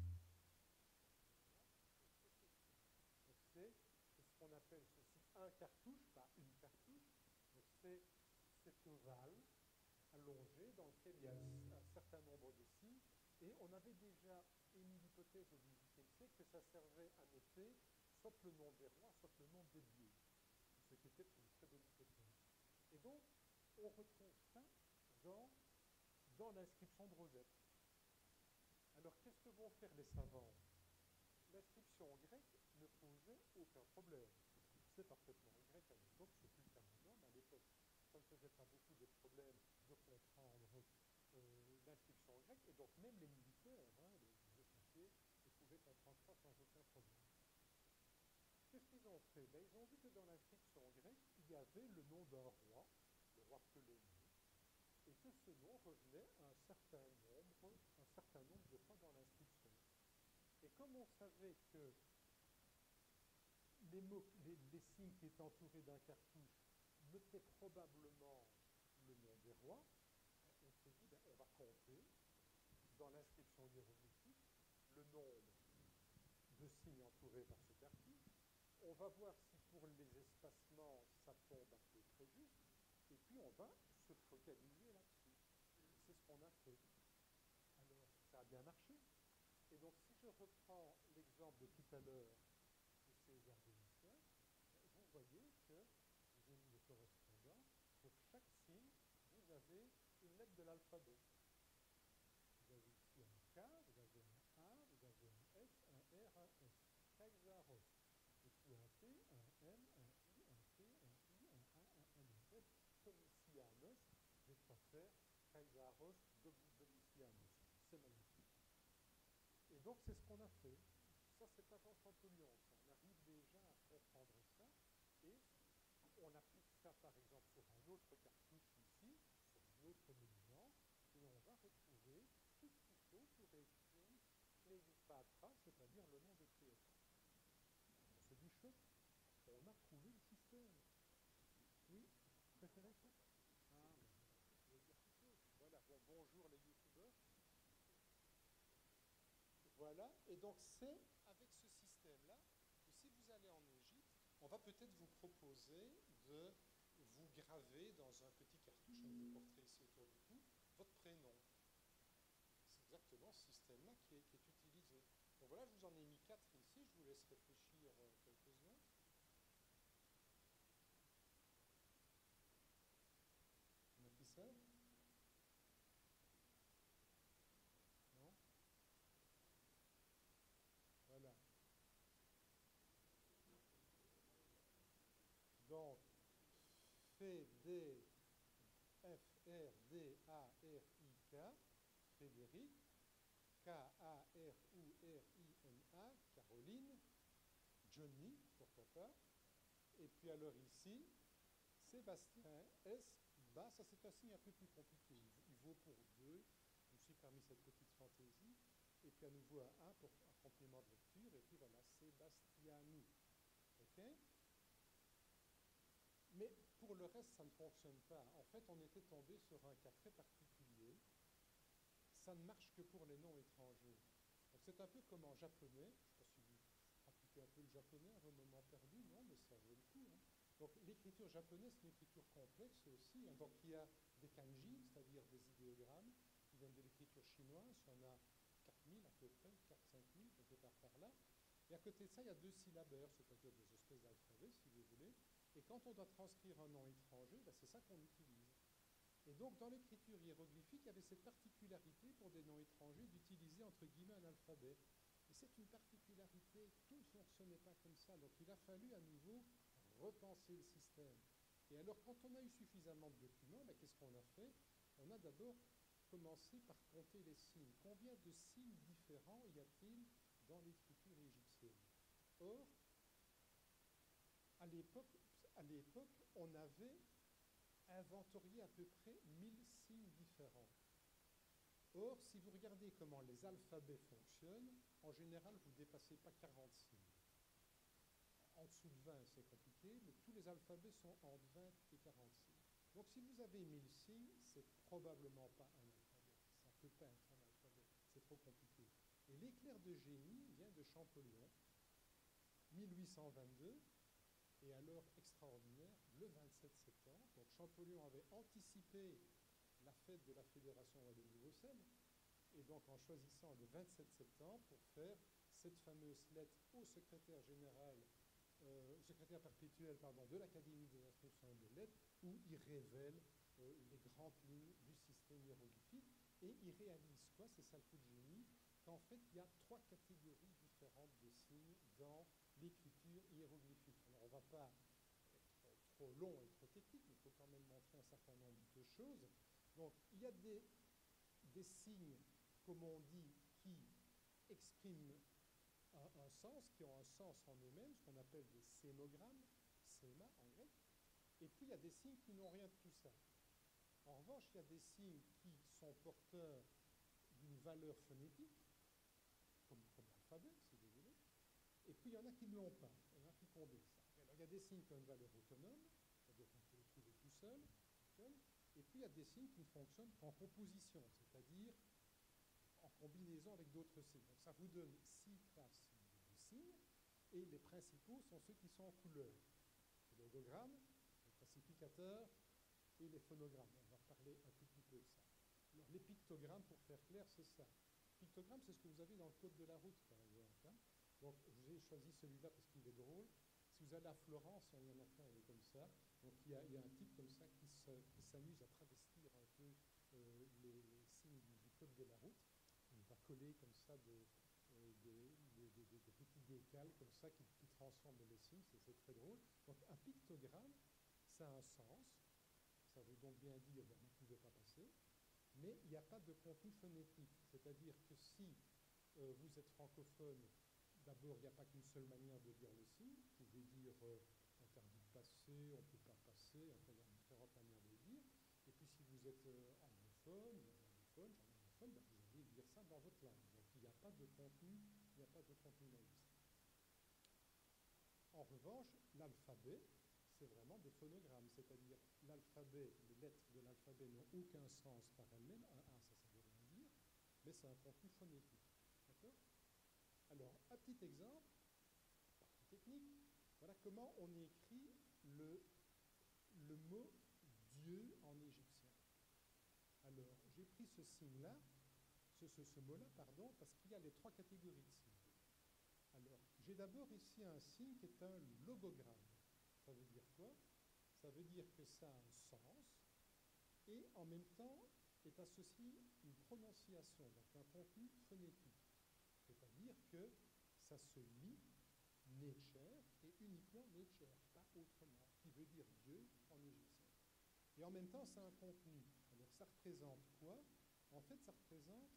C'est ce qu'on appelle ceci un cartouche, pas une cartouche. Donc c'est cet ovale allongé dans lequel il y a un certain nombre de signes. Et on avait déjà émis l'hypothèse au dix-huitième siècle que ça servait à noter soit le nom des rois, soit le nom des dieux. Ce qui était une très bonne hypothèse. Et donc, on retrouve ça dans, dans l'inscription de Rosette. Alors, qu'est-ce que vont faire les savants? L'inscription en grec ne posait aucun problème. C'est parfaitement en grec à l'époque, c'est plus le cas maintenant, mais à l'époque, ça ne faisait pas beaucoup de problèmes de comprendre euh, l'inscription en grec, et donc même les militaires, hein, les, les officiers, ils pouvaient comprendre ça sans aucun problème. Qu'est-ce qu'ils ont fait? Ben, ils ont vu que dans l'inscription grecque, il y avait le nom d'un roi, le roi Ptolémée, et que ce nom revenait à un certain nombre, un certain nombre de fois dans l'inscription. Et comme on savait que les, mots, les, les signes qui étaient entourés d'un cartouche notaient probablement le nom des rois, on s'est dit, ben, on va compter dans l'inscription hiéroglyphique le nombre de signes entourés par ce cartouche. On va voir si pour les espacements, ça tombe à peu près juste, et puis on va se focaliser là-dessus. C'est ce qu'on a fait. Alors, ça a bien marché. Et donc, si je reprends l'exemple de tout à l'heure de César Vénitien, vous voyez que, je vous ai mis le correspondant, pour chaque signe, vous avez une lettre de l'alphabet. Vous avez ici un K, vous avez un A, vous avez un S, un R, un S. Kaisaros. Et puis un T, un M, un I, un T, un I, un A, un N. Bref, Domitianos, je préfère Kaisaros Domitianos. C'est magnifique. Et donc, c'est ce qu'on a fait. Ça, c'est avant Champollion. Ça. On arrive déjà à comprendre ça. Et on applique ça, par exemple, sur un autre cartouche ici, sur un autre monument, et on va retrouver tout ce qu'il faut pour écrire Cléopâtra, c'est-à-dire le nom de Cléopâtre. C'est du choc. On a trouvé le système. Oui, vous préférez ça? Ah, mais je vais dire quelque chose. Voilà, bon, bonjour les youtubeurs. Voilà, et donc c'est avec ce système-là que si vous allez en Égypte, on va peut-être vous proposer de vous graver dans un petit cartouche, avec le portrait ici autour du cou, votre prénom. C'est exactement ce système-là qui est, qui est utilisé. Donc voilà, je vous en ai mis quatre ici, je vous laisse réfléchir euh, quelques secondes. On a pris ça? Non? Voilà. Donc, F D F R D A R I K, Frédéric, K A R O R I N A, Caroline, Johnny, pourquoi pas, et puis alors ici, Sébastien, S, bas, ça c'est un signe un peu plus compliqué, il vaut pour deux, je me suis permis cette petite fantaisie, et puis à nouveau un A pour un complément de lecture, et puis voilà, Sébastianou, ok? Mais pour le reste, ça ne fonctionne pas. En fait, on était tombé sur un cas très particulier. Ça ne marche que pour les noms étrangers. Donc c'est un peu comme en japonais. Je ne sais pas si vous pratiquez un peu le japonais à vos moments perdus, non, mais ça vaut le coup. Hein. Donc l'écriture japonaise, c'est une écriture complexe aussi. Hein. Donc il y a des kanji, c'est-à-dire des idéogrammes, qui viennent de l'écriture chinoise. Il y en a quatre mille à peu près, quatre à cinq mille, quelque part par là. Et à côté de ça, il y a deux syllabaires, c'est-à-dire des espèces d'alphabets, si vous voulez. Et quand on doit transcrire un nom étranger, ben c'est ça qu'on utilise. Et donc, dans l'écriture hiéroglyphique, il y avait cette particularité pour des noms étrangers d'utiliser, entre guillemets, un alphabet. Et c'est une particularité, tout ne fonctionnait pas comme ça. Donc, il a fallu à nouveau repenser le système. Et alors, quand on a eu suffisamment de documents, ben, qu'est-ce qu'on a fait? On a d'abord commencer par compter les signes. Combien de signes différents y a-t-il dans l'écriture égyptienne? Or, à l'époque, à l'époque, on avait inventorié à peu près mille signes différents. Or, si vous regardez comment les alphabets fonctionnent, en général, vous ne dépassez pas quarante signes. En dessous de vingt, c'est compliqué, mais tous les alphabets sont entre vingt et quarante signes. Donc, si vous avez mille signes, c'est probablement pas un alphabet. Ça ne peut pas être un alphabet. C'est trop compliqué. Et l'éclair de génie vient de Champollion, mille huit cent vingt-deux, et alors extraordinaire, le vingt-sept septembre. Donc, Champollion avait anticipé la fête de la Fédération Wallonie-Bruxelles, et donc en choisissant le vingt-sept septembre pour faire cette fameuse lettre au secrétaire général, euh, secrétaire perpétuel pardon, de l'Académie des inscriptions des lettres, où il révèle euh, les grandes lignes du système hiéroglyphique, et il réalise quoi? C'est ça le coup de génie, qu'en fait il y a trois catégories différentes de signes dans l'écriture hiéroglyphique. Alors on ne va pas être trop long et trop technique, mais il faut quand même montrer un certain nombre de choses. Donc, il y a des, des signes, comme on dit, qui expriment un, un sens, qui ont un sens en eux-mêmes, ce qu'on appelle des sémogrammes, séma en grec, et puis il y a des signes qui n'ont rien de tout ça. En revanche, il y a des signes qui sont porteurs d'une valeur phonétique, comme, comme l'alphabet, si vous voulez, et puis il y en a qui ne l'ont pas, il y en a qui condensent ça. Alors, il y a des signes qui ont une valeur autonome, c'est-à-dire qu'on peut les trouver tout seul, seul. Et puis il y a des signes qui ne fonctionnent qu'en composition, c'est-à-dire en combinaison avec d'autres signes. Donc ça vous donne six classes de signes, et les principaux sont ceux qui sont en couleur. Les logogrammes, les classificateurs et les phonogrammes. On va reparler un tout petit peu de ça. Alors les pictogrammes, pour faire clair, c'est ça. Pictogramme, c'est ce que vous avez dans le code de la route, par exemple. Hein. Donc j'ai choisi celui-là parce qu'il est drôle. Si vous allez à Florence, il y en a plein, il est comme ça. Donc il y a, il y a un type comme ça qui, se, qui s'amuse à travestir un peu euh, les, les signes du, du code de la route. Il va coller comme ça des, euh, des, des, des, des petits décals comme ça qui, qui transforment les signes, c'est, c'est très drôle. Donc un pictogramme, ça a un sens, ça veut donc bien dire ben, vous ne pouvez pas passer, mais il n'y a pas de contenu phonétique, c'est-à-dire que si euh, vous êtes francophone, d'abord il n'y a pas qu'une seule manière de lire le signe, vous pouvez dire euh, interdit de passer, on ne peut pas passer, enfin il y a différentes manières de le dire, et puis si vous êtes euh, anglophone, néerlandophone, germanophone, ben, vous allez lire ça dans votre langue, donc il n'y a pas de contenu, il n'y a pas de contenu linguistique. En revanche, l'alphabet, c'est vraiment des phonogrammes, c'est-à-dire l'alphabet, les lettres de l'alphabet n'ont aucun sens par elles-mêmes, un A, ça, ça ne veut rien dire, mais c'est un contenu phonétique. D'accord? Alors, un petit exemple, pas plus technique, voilà comment on écrit le, le mot Dieu en égyptien. Alors, j'ai pris ce signe-là, ce, ce, ce mot-là, pardon, parce qu'il y a les trois catégories de signes. Alors, j'ai d'abord ici un signe qui est un logogramme. Ça veut dire quoi? Ça veut dire que ça a un sens et en même temps est associé une prononciation, donc un contenu phonétique. C'est-à-dire que ça se lit nature et uniquement nature, pas autrement, qui veut dire Dieu en égyptien. Et en même temps, ça a un contenu. Alors, ça représente quoi? En fait, ça représente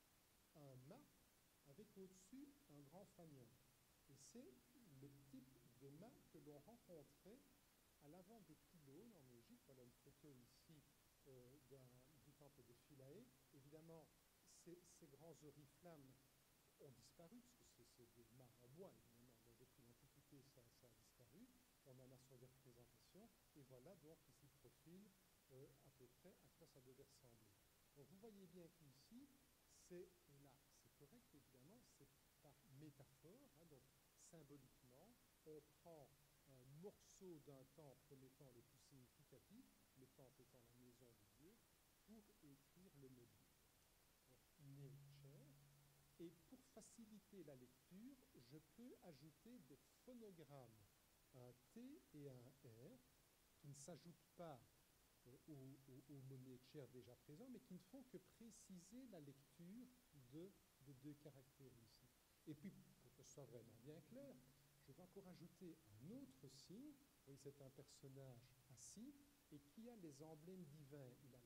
un mât avec au-dessus un grand fanion. Et c'est le type de mât que l'on rencontrait à l'avant des pylônes en Égypte. Voilà une photo ici euh, d'un, du temple de Philae. Évidemment, ces, ces grands oriflammes ont disparu, puisque c'est, c'est des mâts en bois, évidemment. Donc, depuis l'Antiquité, ça, ça a disparu. On en a sur des représentations. Et voilà donc ici le profil euh, à peu près à quoi ça devait ressembler. Donc vous voyez bien qu'ici, c'est, et là c'est correct évidemment, c'est par métaphore, hein, donc symboliquement, on prend un morceau d'un temple comme étant le plus significatif, le temple étant la maison de Dieu, pour écrire le mot Dieu. Donc nature. Et pour faciliter la lecture, je peux ajouter des phonogrammes, un T et un R, qui ne s'ajoutent pas euh, au, au, au mot nature déjà présent, mais qui ne font que préciser la lecture de, des deux caractères ici. Et puis, pour que ce soit vraiment bien clair, je vais encore ajouter un autre signe. Vous voyez, c'est un personnage assis et qui a les emblèmes divins. Il a la, la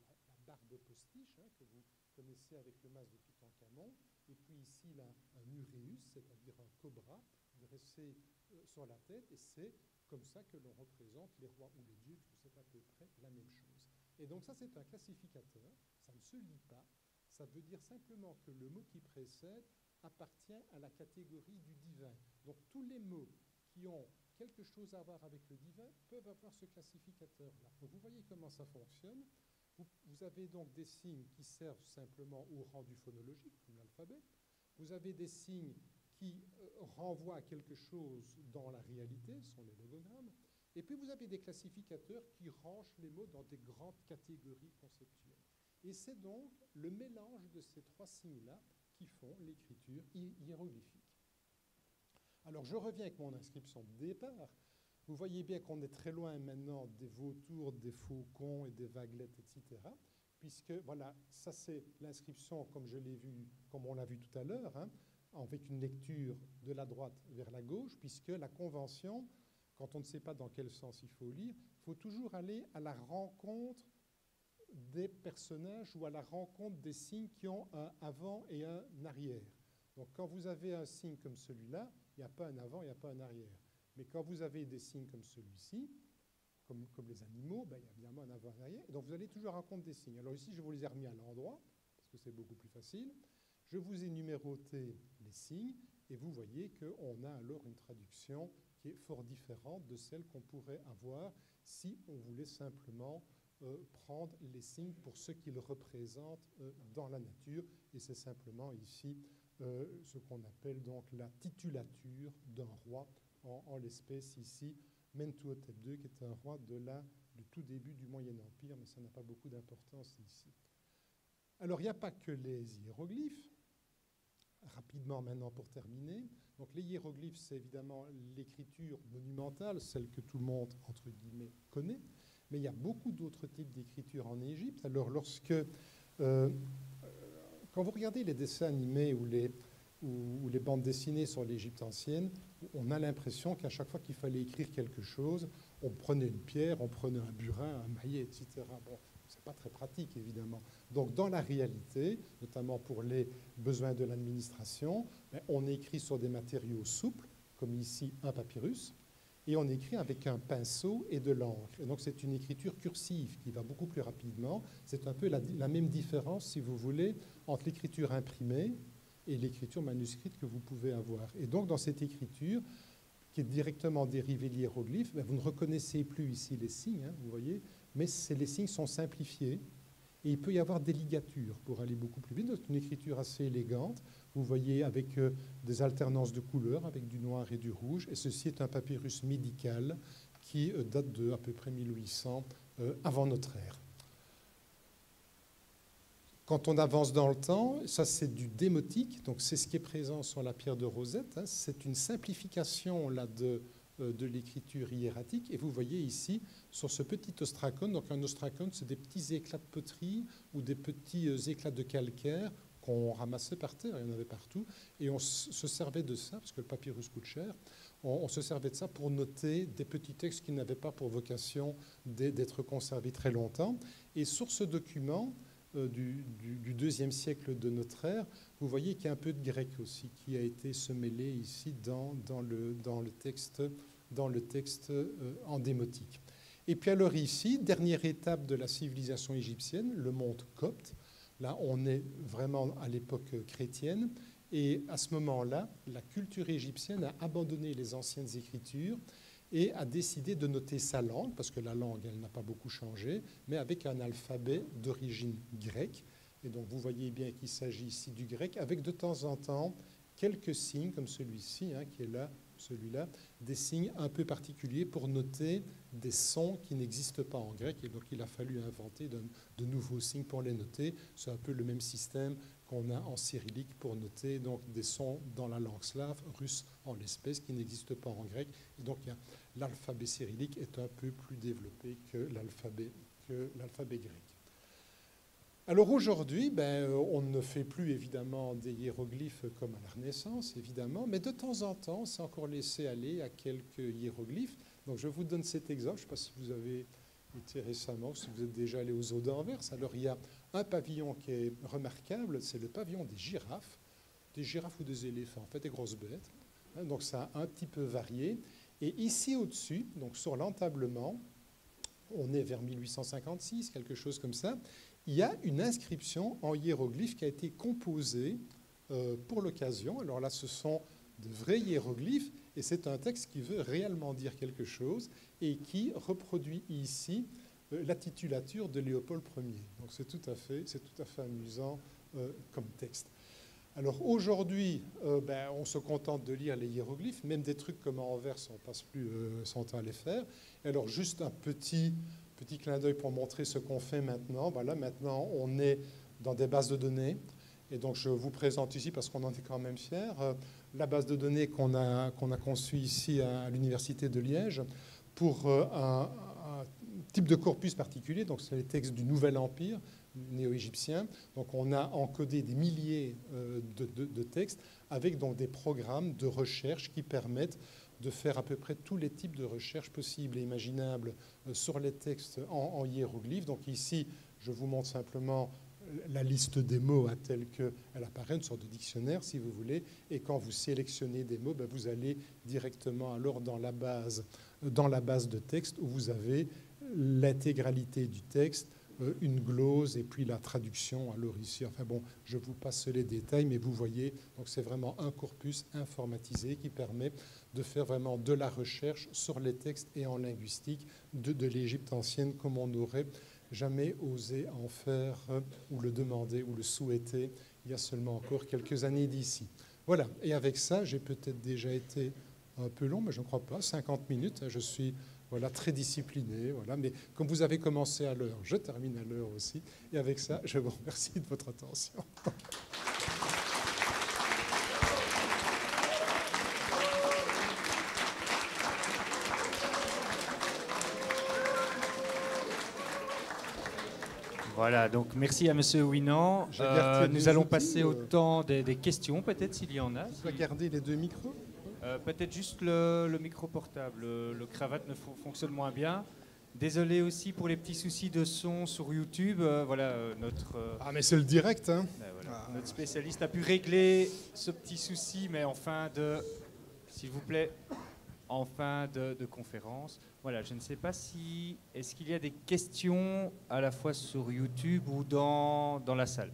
barbe postiche, hein, que vous connaissez avec le masque de Toutankhamon. Et puis ici, là, un uréus, c'est-à-dire un cobra dressé euh, sur la tête. Et c'est comme ça que l'on représente les rois ou les dieux, puisque c'est à peu près la même chose. Et donc ça, c'est un classificateur. Ça ne se lit pas. Ça veut dire simplement que le mot qui précède appartient à la catégorie du divin. Donc tous les mots qui ont quelque chose à voir avec le divin peuvent avoir ce classificateur-là. Donc vous voyez comment ça fonctionne. Vous, vous avez donc des signes qui servent simplement au rendu phonologique, comme l'alphabet. Vous avez des signes qui euh, renvoient à quelque chose dans la réalité, ce sont les logogrammes. Et puis vous avez des classificateurs qui rangent les mots dans des grandes catégories conceptuelles. Et c'est donc le mélange de ces trois signes-là qui font l'écriture hiéroglyphique. Alors je reviens avec mon inscription de départ. Vous voyez bien qu'on est très loin maintenant des vautours, des faucons et des vaguelettes, et cetera. Puisque, voilà, ça c'est l'inscription comme je l'ai vu, comme on l'a vu tout à l'heure, hein, avec une lecture de la droite vers la gauche, puisque la convention, quand on ne sait pas dans quel sens il faut lire, il faut toujours aller à la rencontre des personnages ou à la rencontre des signes qui ont un avant et un arrière. Donc quand vous avez un signe comme celui-là, il n'y a pas un avant, il n'y a pas un arrière. Mais quand vous avez des signes comme celui-ci, comme, comme les animaux, ben, il y a évidemment un avant et un arrière. Et donc vous allez toujours rencontre des signes. Alors ici, je vous les ai remis à l'endroit, parce que c'est beaucoup plus facile. Je vous ai numéroté les signes, et vous voyez qu'on a alors une traduction qui est fort différente de celle qu'on pourrait avoir si on voulait simplement euh, prendre les signes pour ce qu'ils représentent euh, dans la nature. Et c'est simplement ici euh, ce qu'on appelle donc la titulature d'un roi, en, en l'espèce ici Mentuhotep deux, qui est un roi de la, du tout début du Moyen Empire, mais ça n'a pas beaucoup d'importance ici. Alors, il n'y a pas que les hiéroglyphes. Rapidement maintenant pour terminer. Donc les hiéroglyphes, c'est évidemment l'écriture monumentale, celle que tout le monde, entre guillemets, connaît. Mais il y a beaucoup d'autres types d'écriture en Égypte. Alors lorsque, euh, quand vous regardez les dessins animés ou les, ou, ou les bandes dessinées sur l'Égypte ancienne, on a l'impression qu'à chaque fois qu'il fallait écrire quelque chose, on prenait une pierre, on prenait un burin, un maillet, et cetera. Bon, c'est pas très pratique, évidemment. Donc, dans la réalité, notamment pour les besoins de l'administration, ben, on écrit sur des matériaux souples, comme ici un papyrus, et on écrit avec un pinceau et de l'encre. Et donc, c'est une écriture cursive qui va beaucoup plus rapidement. C'est un peu la, la même différence, si vous voulez, entre l'écriture imprimée et l'écriture manuscrite que vous pouvez avoir. Et donc, dans cette écriture, qui est directement dérivée de l'hiéroglyphe, ben, vous ne reconnaissez plus ici les signes, hein, vous voyez, mais les signes sont simplifiés et il peut y avoir des ligatures pour aller beaucoup plus vite. C'est une écriture assez élégante. Vous voyez avec euh, des alternances de couleurs, avec du noir et du rouge. Et ceci est un papyrus médical qui euh, date de à peu près mille huit cents euh, avant notre ère. Quand on avance dans le temps, ça c'est du démotique, donc c'est ce qui est présent sur la pierre de Rosette. Hein, c'est une simplification là, de, euh, de l'écriture hiératique. Et vous voyez ici, sur ce petit ostracone, donc un ostracone, c'est des petits éclats de poterie ou des petits euh, éclats de calcaire qu'on ramassait par terre, il y en avait partout, et on se servait de ça, parce que le papyrus coûte cher, on, on se servait de ça pour noter des petits textes qui n'avaient pas pour vocation d'être conservés très longtemps. Et sur ce document, Euh, du, du, du deuxième siècle de notre ère, vous voyez qu'il y a un peu de grec aussi qui a été se mêler ici dans, dans, le, dans le texte, dans le texte euh, en démotique. Et puis alors ici, dernière étape de la civilisation égyptienne, le monde copte. Là, on est vraiment à l'époque chrétienne. Et à ce moment-là, la culture égyptienne a abandonné les anciennes écritures et a décidé de noter sa langue, parce que la langue, elle n'a pas beaucoup changé, mais avec un alphabet d'origine grecque. Et donc, vous voyez bien qu'il s'agit ici du grec, avec de temps en temps quelques signes, comme celui-ci, hein, qui est là, celui-là, des signes un peu particuliers pour noter des sons qui n'existent pas en grec. Et donc, il a fallu inventer de, de nouveaux signes pour les noter. C'est un peu le même système qu'on a en cyrillique pour noter donc, des sons dans la langue slave, russe en l'espèce, qui n'existent pas en grec. Et donc, l'alphabet cyrillique est un peu plus développé que l'alphabet que l'alphabet grec. Alors aujourd'hui, ben, on ne fait plus évidemment des hiéroglyphes comme à la Renaissance, évidemment, mais de temps en temps, c'est encore laissé aller à quelques hiéroglyphes. Donc je vous donne cet exemple, je ne sais pas si vous avez été récemment, si vous êtes déjà allé aux eaux d'Anvers. Alors il y a un pavillon qui est remarquable, c'est le pavillon des girafes, des girafes ou des éléphants, en fait des grosses bêtes. Donc ça a un petit peu varié. Et ici au-dessus, donc sur l'entablement, on est vers mille huit cent cinquante-six, quelque chose comme ça, il y a une inscription en hiéroglyphes qui a été composée euh, pour l'occasion. Alors là, ce sont de vrais hiéroglyphes, et c'est un texte qui veut réellement dire quelque chose et qui reproduit ici euh, la titulature de Léopold Ier. Donc c'est tout à fait, c'est tout à fait amusant euh, comme texte. Alors aujourd'hui, euh, ben, on se contente de lire les hiéroglyphes, même des trucs comme en Anvers, on passe plus euh, son temps à les faire. Et alors juste un petit, petit clin d'œil pour montrer ce qu'on fait maintenant. Voilà, maintenant on est dans des bases de données. Et donc je vous présente ici, parce qu'on en est quand même fiers, euh, la base de données qu'on a, qu'on a conçue ici à l'Université de Liège pour euh, un, un type de corpus particulier. Donc c'est les textes du Nouvel Empire néo-égyptien. Donc on a encodé des milliers euh, de, de, de textes avec donc des programmes de recherche qui permettent de faire à peu près tous les types de recherches possibles et imaginables euh, sur les textes en, en hiéroglyphes. Donc ici, je vous montre simplement la liste des mots à telle qu'elle apparaît, une sorte de dictionnaire si vous voulez, et quand vous sélectionnez des mots, ben vous allez directement alors dans la base, dans la base de texte où vous avez l'intégralité du texte, une glose et puis la traduction alors ici. Enfin bon, je vous passe les détails, mais vous voyez, donc c'est vraiment un corpus informatisé qui permet de faire vraiment de la recherche sur les textes et en linguistique de, de l'Égypte ancienne comme on n'aurait jamais osé en faire ou le demander ou le souhaiter il y a seulement encore quelques années d'ici. Voilà, et avec ça, j'ai peut-être déjà été un peu long, mais je ne crois pas, cinquante minutes, je suis voilà, très discipliné, voilà. Mais comme vous avez commencé à l'heure, je termine à l'heure aussi, et avec ça, je vous remercie de votre attention. Voilà, donc merci à Monsieur Ouinan. Euh, nous allons passer au temps des, des questions, peut-être s'il y en a. On va garder les deux micros. Euh, peut-être juste le, le micro portable. Le, le cravate ne fonctionne moins bien. Désolé aussi pour les petits soucis de son sur YouTube. Euh, voilà, euh, notre. Euh, ah, mais c'est le direct, hein. Ben voilà, ah. Notre spécialiste a pu régler ce petit souci, mais en fin de, s'il vous plaît, en fin de, de conférence. Voilà, je ne sais pas si est-ce qu'il y a des questions à la fois sur YouTube ou dans dans la salle.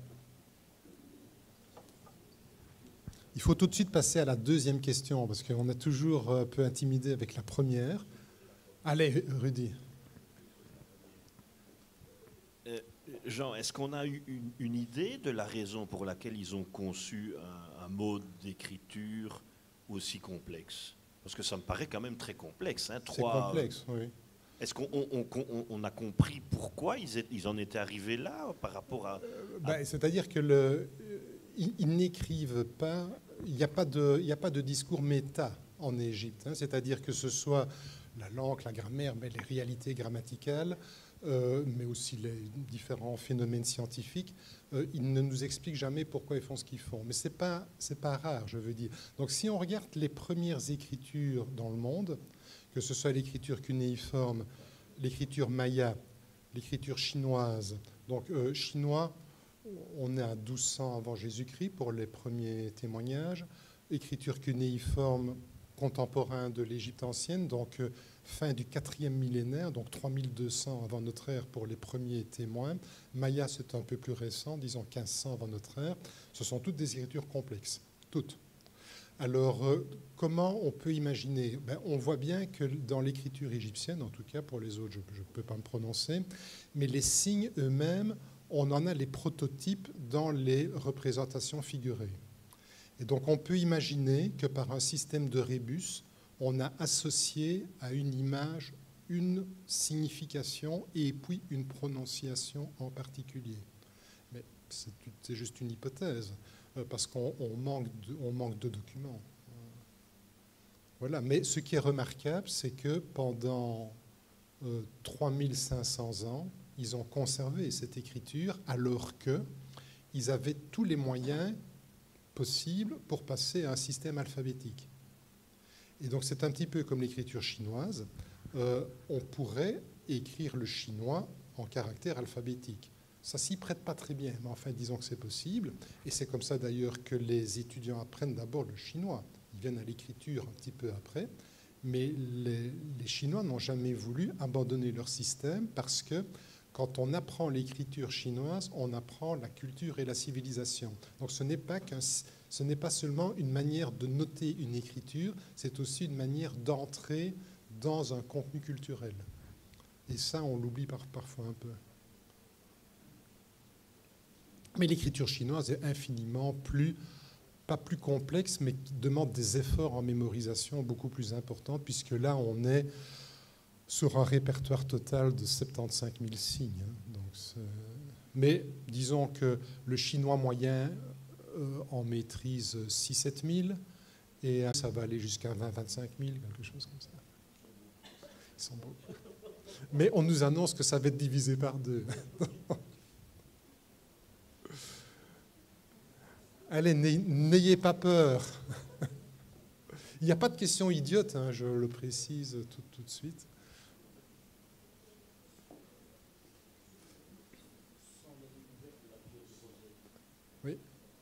Il faut tout de suite passer à la deuxième question, parce qu'on est toujours un peu intimidé avec la première. Allez, Rudy. Euh, Jean, est-ce qu'on a eu une, une idée de la raison pour laquelle ils ont conçu un, un mode d'écriture aussi complexe? Parce que ça me paraît quand même très complexe. Hein, trois... C'est complexe, oui. Est-ce qu'on on, on, on a compris pourquoi ils, est, ils en étaient arrivés là par rapport à... Euh, ben, à... C'est-à-dire que le, ils, ils n'écrivent pas... Il n'y a pas de, il n'y a pas de discours méta en Égypte. Hein, c'est-à-dire que ce soit la langue, la grammaire, mais les réalités grammaticales, euh, mais aussi les différents phénomènes scientifiques, euh, ils ne nous expliquent jamais pourquoi ils font ce qu'ils font. Mais ce n'est pas, c'est pas rare, je veux dire. Donc si on regarde les premières écritures dans le monde, que ce soit l'écriture cunéiforme, l'écriture maya, l'écriture chinoise, donc euh, chinois, on est à douze cents avant Jésus-Christ pour les premiers témoignages. Écriture cunéiforme contemporain de l'Égypte ancienne, donc euh, fin du quatrième millénaire, donc trois mille deux cents avant notre ère pour les premiers témoins. Maya, c'est un peu plus récent, disons quinze cents avant notre ère. Ce sont toutes des écritures complexes, toutes. Alors, euh, comment on peut imaginer? Ben, on voit bien que dans l'écriture égyptienne, en tout cas pour les autres, je ne peux pas me prononcer, mais les signes eux-mêmes, on en a les prototypes dans les représentations figurées. Et donc on peut imaginer que par un système de rébus, on a associé à une image une signification et puis une prononciation en particulier. Mais c'est juste une hypothèse, parce qu'on on manque, de, on manque de documents. Voilà. Mais ce qui est remarquable, c'est que pendant euh, trois mille cinq cents ans, ils ont conservé cette écriture alors qu'ils avaient tous les moyens possibles pour passer à un système alphabétique. Et donc c'est un petit peu comme l'écriture chinoise. Euh, on pourrait écrire le chinois en caractère alphabétique. Ça s'y prête pas très bien, mais enfin, disons que c'est possible. Et c'est comme ça d'ailleurs que les étudiants apprennent d'abord le chinois. Ils viennent à l'écriture un petit peu après. Mais les, les Chinois n'ont jamais voulu abandonner leur système parce que quand on apprend l'écriture chinoise, on apprend la culture et la civilisation. Donc ce n'est pas qu'un, ce n'est pas seulement une manière de noter une écriture, c'est aussi une manière d'entrer dans un contenu culturel. Et ça, on l'oublie par, parfois un peu. Mais l'écriture chinoise est infiniment plus, pas plus complexe, mais qui demande des efforts en mémorisation beaucoup plus importants, puisque là, on est sur un répertoire total de soixante-quinze mille signes. Donc, mais disons que le chinois moyen euh, en maîtrise six à sept mille, et ça va aller jusqu'à vingt à vingt-cinq mille, quelque chose comme ça. Ils sont beaucoup. Mais on nous annonce que ça va être divisé par deux. Allez, n'ayez pas peur. Il n'y a pas de question idiote, hein, je le précise tout, tout de suite. Oui.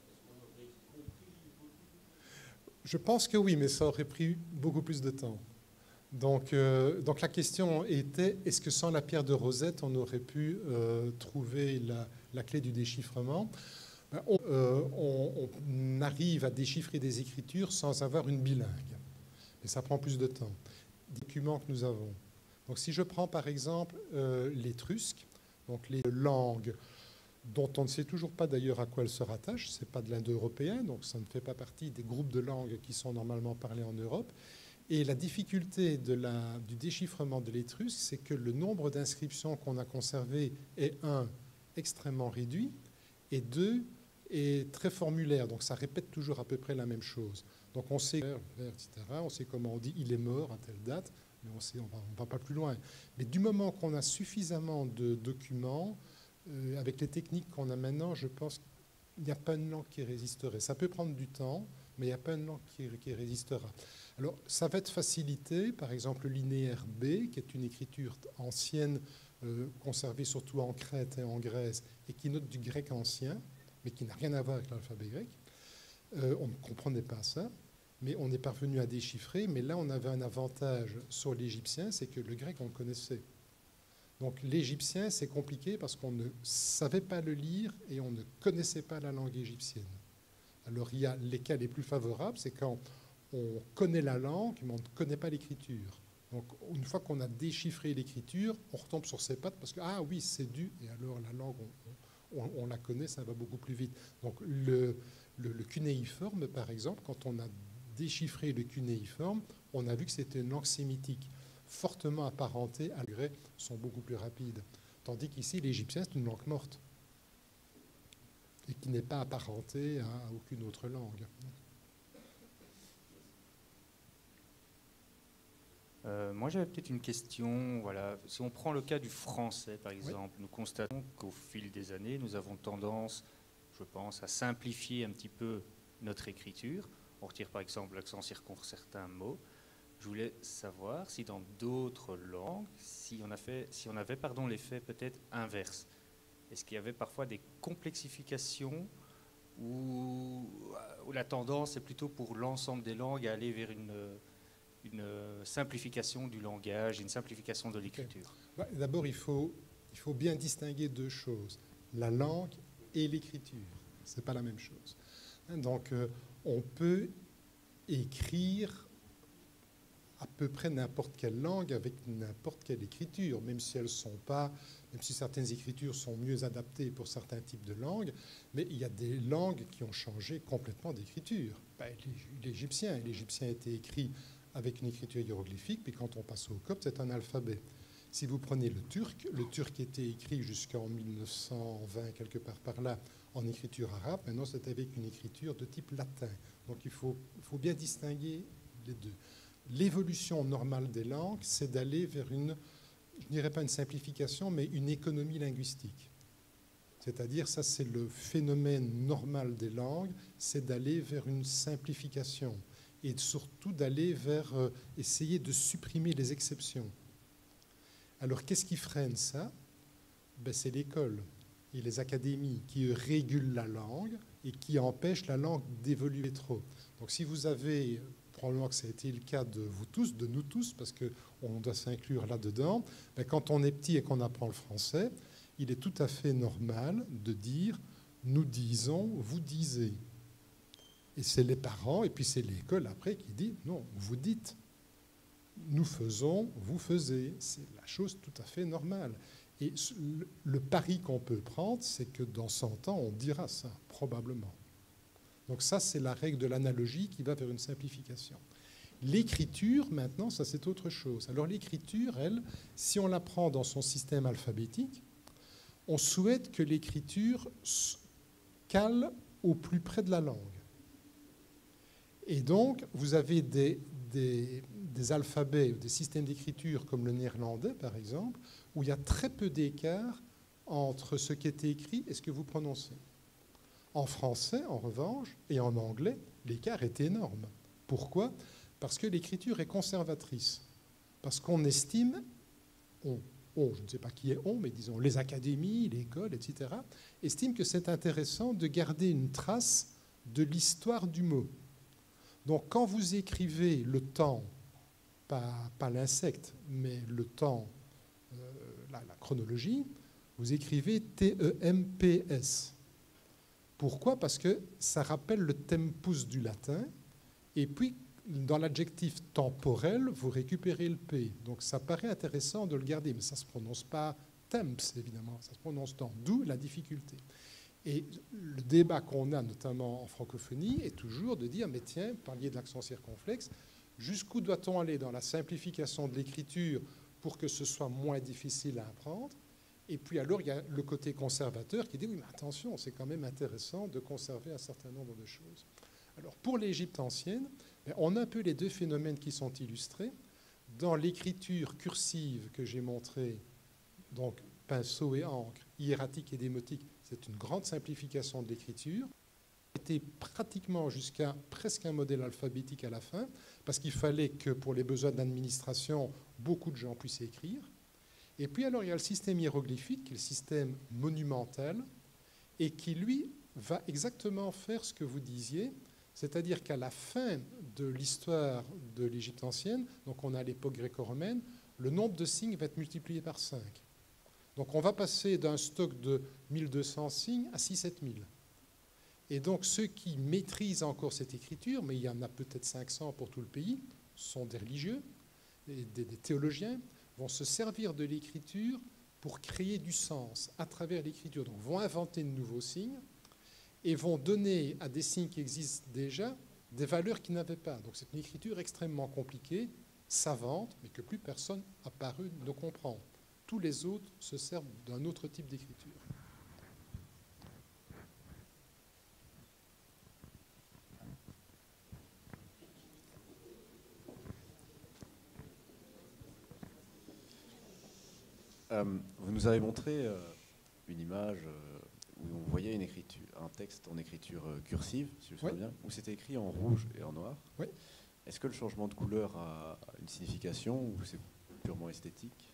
Je pense que oui, mais ça aurait pris beaucoup plus de temps. Donc, euh, donc la question était, est-ce que sans la pierre de Rosette, on aurait pu euh, trouver la, la clé du déchiffrement ? On, euh, on, on arrive à déchiffrer des écritures sans avoir une bilingue. Et ça prend plus de temps. Des documents que nous avons. Donc si je prends par exemple euh, l'étrusque, donc les langues dont on ne sait toujours pas d'ailleurs à quoi elles se rattachent, ce n'est pas de l'indo-européen, donc ça ne fait pas partie des groupes de langues qui sont normalement parlés en Europe. Et la difficulté de la, du déchiffrement de l'étrusque, c'est que le nombre d'inscriptions qu'on a conservées est, un, extrêmement réduit, et deux, est très formulaire, donc ça répète toujours à peu près la même chose. Donc on sait, et cetera, on sait comment on dit « il est mort » à telle date, mais on sait, on va, on va pas plus loin. Mais du moment qu'on a suffisamment de documents, euh, avec les techniques qu'on a maintenant, je pense qu'il n'y a pas une langue qui résisterait. Ça peut prendre du temps, mais il n'y a pas une langue qui, qui résistera. Alors ça va être facilité, par exemple le linéaire B, qui est une écriture ancienne, euh, conservée surtout en Crète et en Grèce, et qui note du grec ancien, mais qui n'a rien à voir avec l'alphabet grec. Euh, on ne comprenait pas ça, mais on est parvenu à déchiffrer. Mais là, on avait un avantage sur l'égyptien, c'est que le grec, on le connaissait. Donc l'égyptien, c'est compliqué parce qu'on ne savait pas le lire et on ne connaissait pas la langue égyptienne. Alors il y a les cas les plus favorables, c'est quand on connaît la langue, mais on ne connaît pas l'écriture. Donc une fois qu'on a déchiffré l'écriture, on retombe sur ses pattes parce que, ah oui, c'est dû, et alors la langue, on, on On, on la connaît, ça va beaucoup plus vite. Donc le, le, le cunéiforme, par exemple, quand on a déchiffré le cunéiforme, on a vu que c'était une langue sémitique, fortement apparentée à l'grec, sont beaucoup plus rapides. Tandis qu'ici, l'égyptien, c'est une langue morte, et qui n'est pas apparentée à, à aucune autre langue. Euh, moi, j'avais peut-être une question. Voilà. Si on prend le cas du français, par exemple, oui. Nous constatons qu'au fil des années, nous avons tendance, je pense, à simplifier un petit peu notre écriture. On retire par exemple l'accent circonflexe pour certains mots. Je voulais savoir si dans d'autres langues, si on, a fait, si on avait pardon, l'effet peut-être inverse. Est-ce qu'il y avait parfois des complexifications où, où la tendance est plutôt pour l'ensemble des langues à aller vers une... une simplification du langage, une simplification de l'écriture. Okay. D'abord, il faut, il faut bien distinguer deux choses, la langue et l'écriture. Ce n'est pas la même chose. Donc, euh, on peut écrire à peu près n'importe quelle langue avec n'importe quelle écriture, même si elles sont pas, même si certaines écritures sont mieux adaptées pour certains types de langues, mais il y a des langues qui ont changé complètement d'écriture. Ben, l'égyptien, l'égyptien a été écrit avec une écriture hiéroglyphique, puis quand on passe au copte, c'est un alphabet. Si vous prenez le turc, le turc était écrit jusqu'en mille neuf cent vingt, quelque part par là, en écriture arabe. Maintenant, c'est avec une écriture de type latin. Donc, il faut, il faut bien distinguer les deux. L'évolution normale des langues, c'est d'aller vers une, je ne dirais pas une simplification, mais une économie linguistique. C'est-à-dire, ça, c'est le phénomène normal des langues, c'est d'aller vers une simplification et surtout d'aller vers euh, essayer de supprimer les exceptions. Alors, qu'est-ce qui freine ça? Ben, c'est l'école et les académies qui eux, régulent la langue et qui empêchent la langue d'évoluer trop. Donc, si vous avez, probablement que ça a été le cas de vous tous, de nous tous, parce qu'on doit s'inclure là-dedans, ben, quand on est petit et qu'on apprend le français, il est tout à fait normal de dire « nous disons, vous disiez ». Et c'est les parents, et puis c'est l'école après qui dit « non, vous dites ». Nous faisons, vous faisiez. C'est la chose tout à fait normale. Et le pari qu'on peut prendre, c'est que dans cent ans, on dira ça, probablement. Donc ça, c'est la règle de l'analogie qui va vers une simplification. L'écriture, maintenant, ça c'est autre chose. Alors l'écriture, elle, si on la prend dans son système alphabétique, on souhaite que l'écriture cale au plus près de la langue. Et donc, vous avez des, des, des alphabets, des systèmes d'écriture comme le néerlandais, par exemple, où il y a très peu d'écart entre ce qui est écrit et ce que vous prononcez. En français, en revanche, et en anglais, l'écart est énorme. Pourquoi? Parce que l'écriture est conservatrice. Parce qu'on estime, on, on, je ne sais pas qui est on, mais disons les académies, l'école, et cetera, estiment que c'est intéressant de garder une trace de l'histoire du mot. Donc, quand vous écrivez le temps, pas, pas l'insecte, mais le temps, euh, la, la chronologie, vous écrivez T E M P S. Pourquoi? Parce que ça rappelle le tempus du latin, et puis, dans l'adjectif temporel, vous récupérez le P. Donc, ça paraît intéressant de le garder, mais ça ne se prononce pas temps, évidemment, ça se prononce temps, d'où la difficulté. Et le débat qu'on a, notamment en francophonie, est toujours de dire, mais tiens, vous parliez de l'accent circonflexe, jusqu'où doit-on aller dans la simplification de l'écriture pour que ce soit moins difficile à apprendre? Et puis alors, il y a le côté conservateur qui dit, oui, mais attention, c'est quand même intéressant de conserver un certain nombre de choses. Alors, pour l'Égypte ancienne, on a un peu les deux phénomènes qui sont illustrés. Dans l'écriture cursive que j'ai montrée, donc pinceau et encre, hiératique et démotique, c'est une grande simplification de l'écriture. C'était pratiquement jusqu'à presque un modèle alphabétique à la fin, parce qu'il fallait que pour les besoins d'administration, beaucoup de gens puissent écrire. Et puis alors, il y a le système hiéroglyphique, qui est le système monumental, et qui, lui, va exactement faire ce que vous disiez, c'est-à-dire qu'à la fin de l'histoire de l'Égypte ancienne, donc on a l'époque gréco-romaine, le nombre de signes va être multiplié par cinq. Donc on va passer d'un stock de mille deux cents signes à six à sept mille. Et donc ceux qui maîtrisent encore cette écriture, mais il y en a peut-être cinq cents pour tout le pays, sont des religieux, des, des, des théologiens, vont se servir de l'écriture pour créer du sens à travers l'écriture. Donc vont inventer de nouveaux signes et vont donner à des signes qui existent déjà des valeurs qu'ils n'avaient pas. Donc c'est une écriture extrêmement compliquée, savante, mais que plus personne à part eux ne comprend. Tous les autres se servent d'un autre type d'écriture. Euh, vous nous avez montré euh, une image euh, où on voyait une écriture, un texte en écriture euh, cursive, si je me souviens bien, où c'était écrit en rouge et en noir. Oui. Est-ce que le changement de couleur a une signification ou c'est purement esthétique?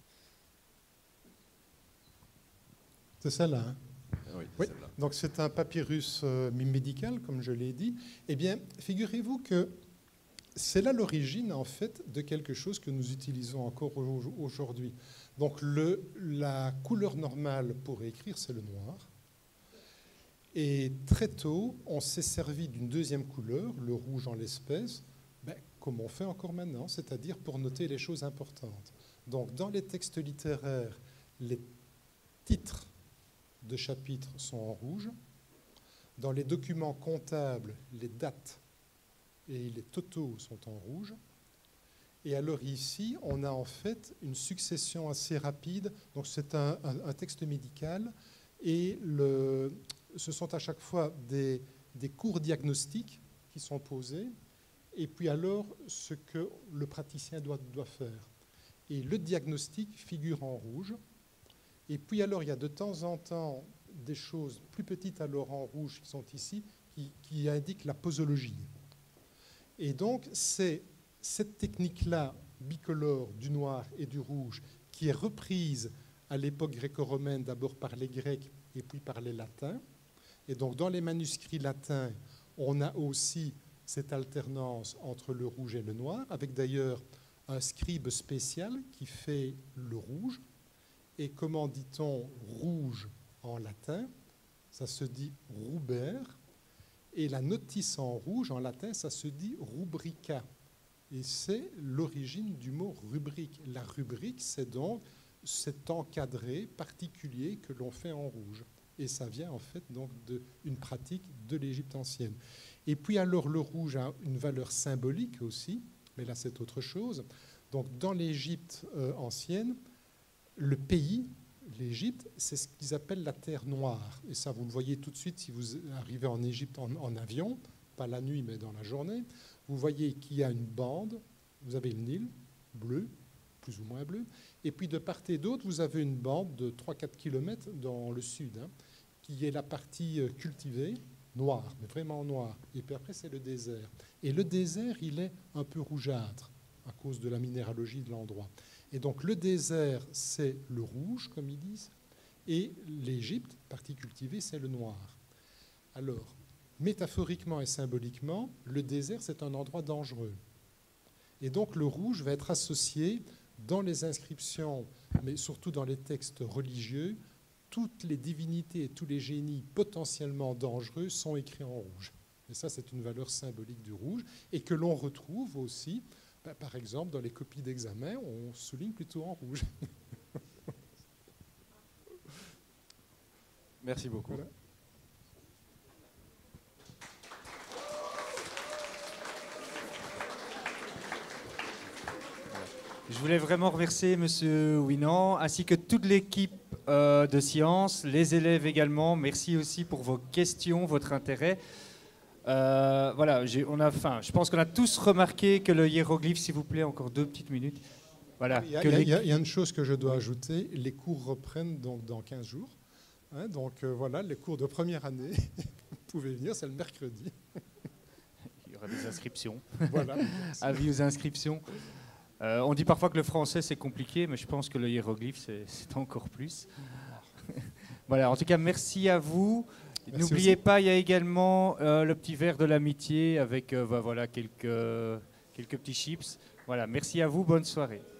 C'est celle-là, hein? Oui, oui. celle-là. Donc c'est un papyrus euh, médical, comme je l'ai dit. Eh bien, figurez-vous que c'est là l'origine, en fait, de quelque chose que nous utilisons encore aujourd'hui. Donc le, la couleur normale pour écrire, c'est le noir. Et très tôt, on s'est servi d'une deuxième couleur, le rouge en l'espèce, ben, comme on fait encore maintenant, c'est-à-dire pour noter les choses importantes. Donc dans les textes littéraires, les titres de chapitres sont en rouge. Dans les documents comptables, les dates et les totaux sont en rouge. Et alors ici, on a en fait une succession assez rapide. Donc c'est un, un, un texte médical et le, ce sont à chaque fois des, des courts diagnostics qui sont posés et puis alors ce que le praticien doit, doit faire. Et le diagnostic figure en rouge. Et puis alors, il y a de temps en temps des choses plus petites alors en rouge qui sont ici, qui, qui indiquent la posologie. Et donc, c'est cette technique-là, bicolore, du noir et du rouge, qui est reprise à l'époque gréco-romaine d'abord par les Grecs et puis par les Latins. Et donc dans les manuscrits latins, on a aussi cette alternance entre le rouge et le noir, avec d'ailleurs un scribe spécial qui fait le rouge. Et comment dit-on rouge en latin? Ça se dit ruber. Et la notice en rouge, en latin, ça se dit rubrica. Et c'est l'origine du mot rubrique. La rubrique, c'est donc cet encadré particulier que l'on fait en rouge. Et ça vient en fait donc d'une pratique de l'Égypte ancienne. Et puis alors le rouge a une valeur symbolique aussi, mais là c'est autre chose. Donc dans l'Égypte euh, ancienne, le pays, l'Égypte, c'est ce qu'ils appellent la terre noire. Et ça, vous le voyez tout de suite si vous arrivez en Égypte en, en avion, pas la nuit, mais dans la journée. Vous voyez qu'il y a une bande, vous avez le Nil, bleu, plus ou moins bleu, et puis de part et d'autre, vous avez une bande de trois à quatre kilomètres dans le sud, hein, qui est la partie cultivée, noire, mais vraiment noire. Et puis après, c'est le désert. Et le désert, il est un peu rougeâtre à cause de la minéralogie de l'endroit. Et donc le désert, c'est le rouge, comme ils disent, et l'Égypte, partie cultivée, c'est le noir. Alors, métaphoriquement et symboliquement, le désert, c'est un endroit dangereux. Et donc le rouge va être associé dans les inscriptions, mais surtout dans les textes religieux, toutes les divinités et tous les génies potentiellement dangereux sont écrits en rouge. Et ça, c'est une valeur symbolique du rouge, et que l'on retrouve aussi, bah, par exemple, dans les copies d'examen, on souligne plutôt en rouge. Merci beaucoup. Voilà. Je voulais vraiment remercier M. Winant, ainsi que toute l'équipe euh, de sciences, les élèves également. Merci aussi pour vos questions, votre intérêt. Euh, voilà, on a, enfin, je pense qu'on a tous remarqué que le hiéroglyphe, s'il vous plaît, encore deux petites minutes. Voilà. Il y a, que il y a, les... il y a une chose que je dois ajouter, les cours reprennent donc dans quinze jours. Hein, donc euh, voilà, les cours de première année, vous pouvez venir, c'est le mercredi. Il y aura des inscriptions. Voilà. Avis aux inscriptions. Euh, on dit parfois que le français c'est compliqué, mais je pense que le hiéroglyphe c'est encore plus. Voilà, en tout cas, merci à vous. N'oubliez pas, il y a également euh, le petit verre de l'amitié avec euh, bah, voilà, quelques, quelques petits chips. Voilà, merci à vous, bonne soirée.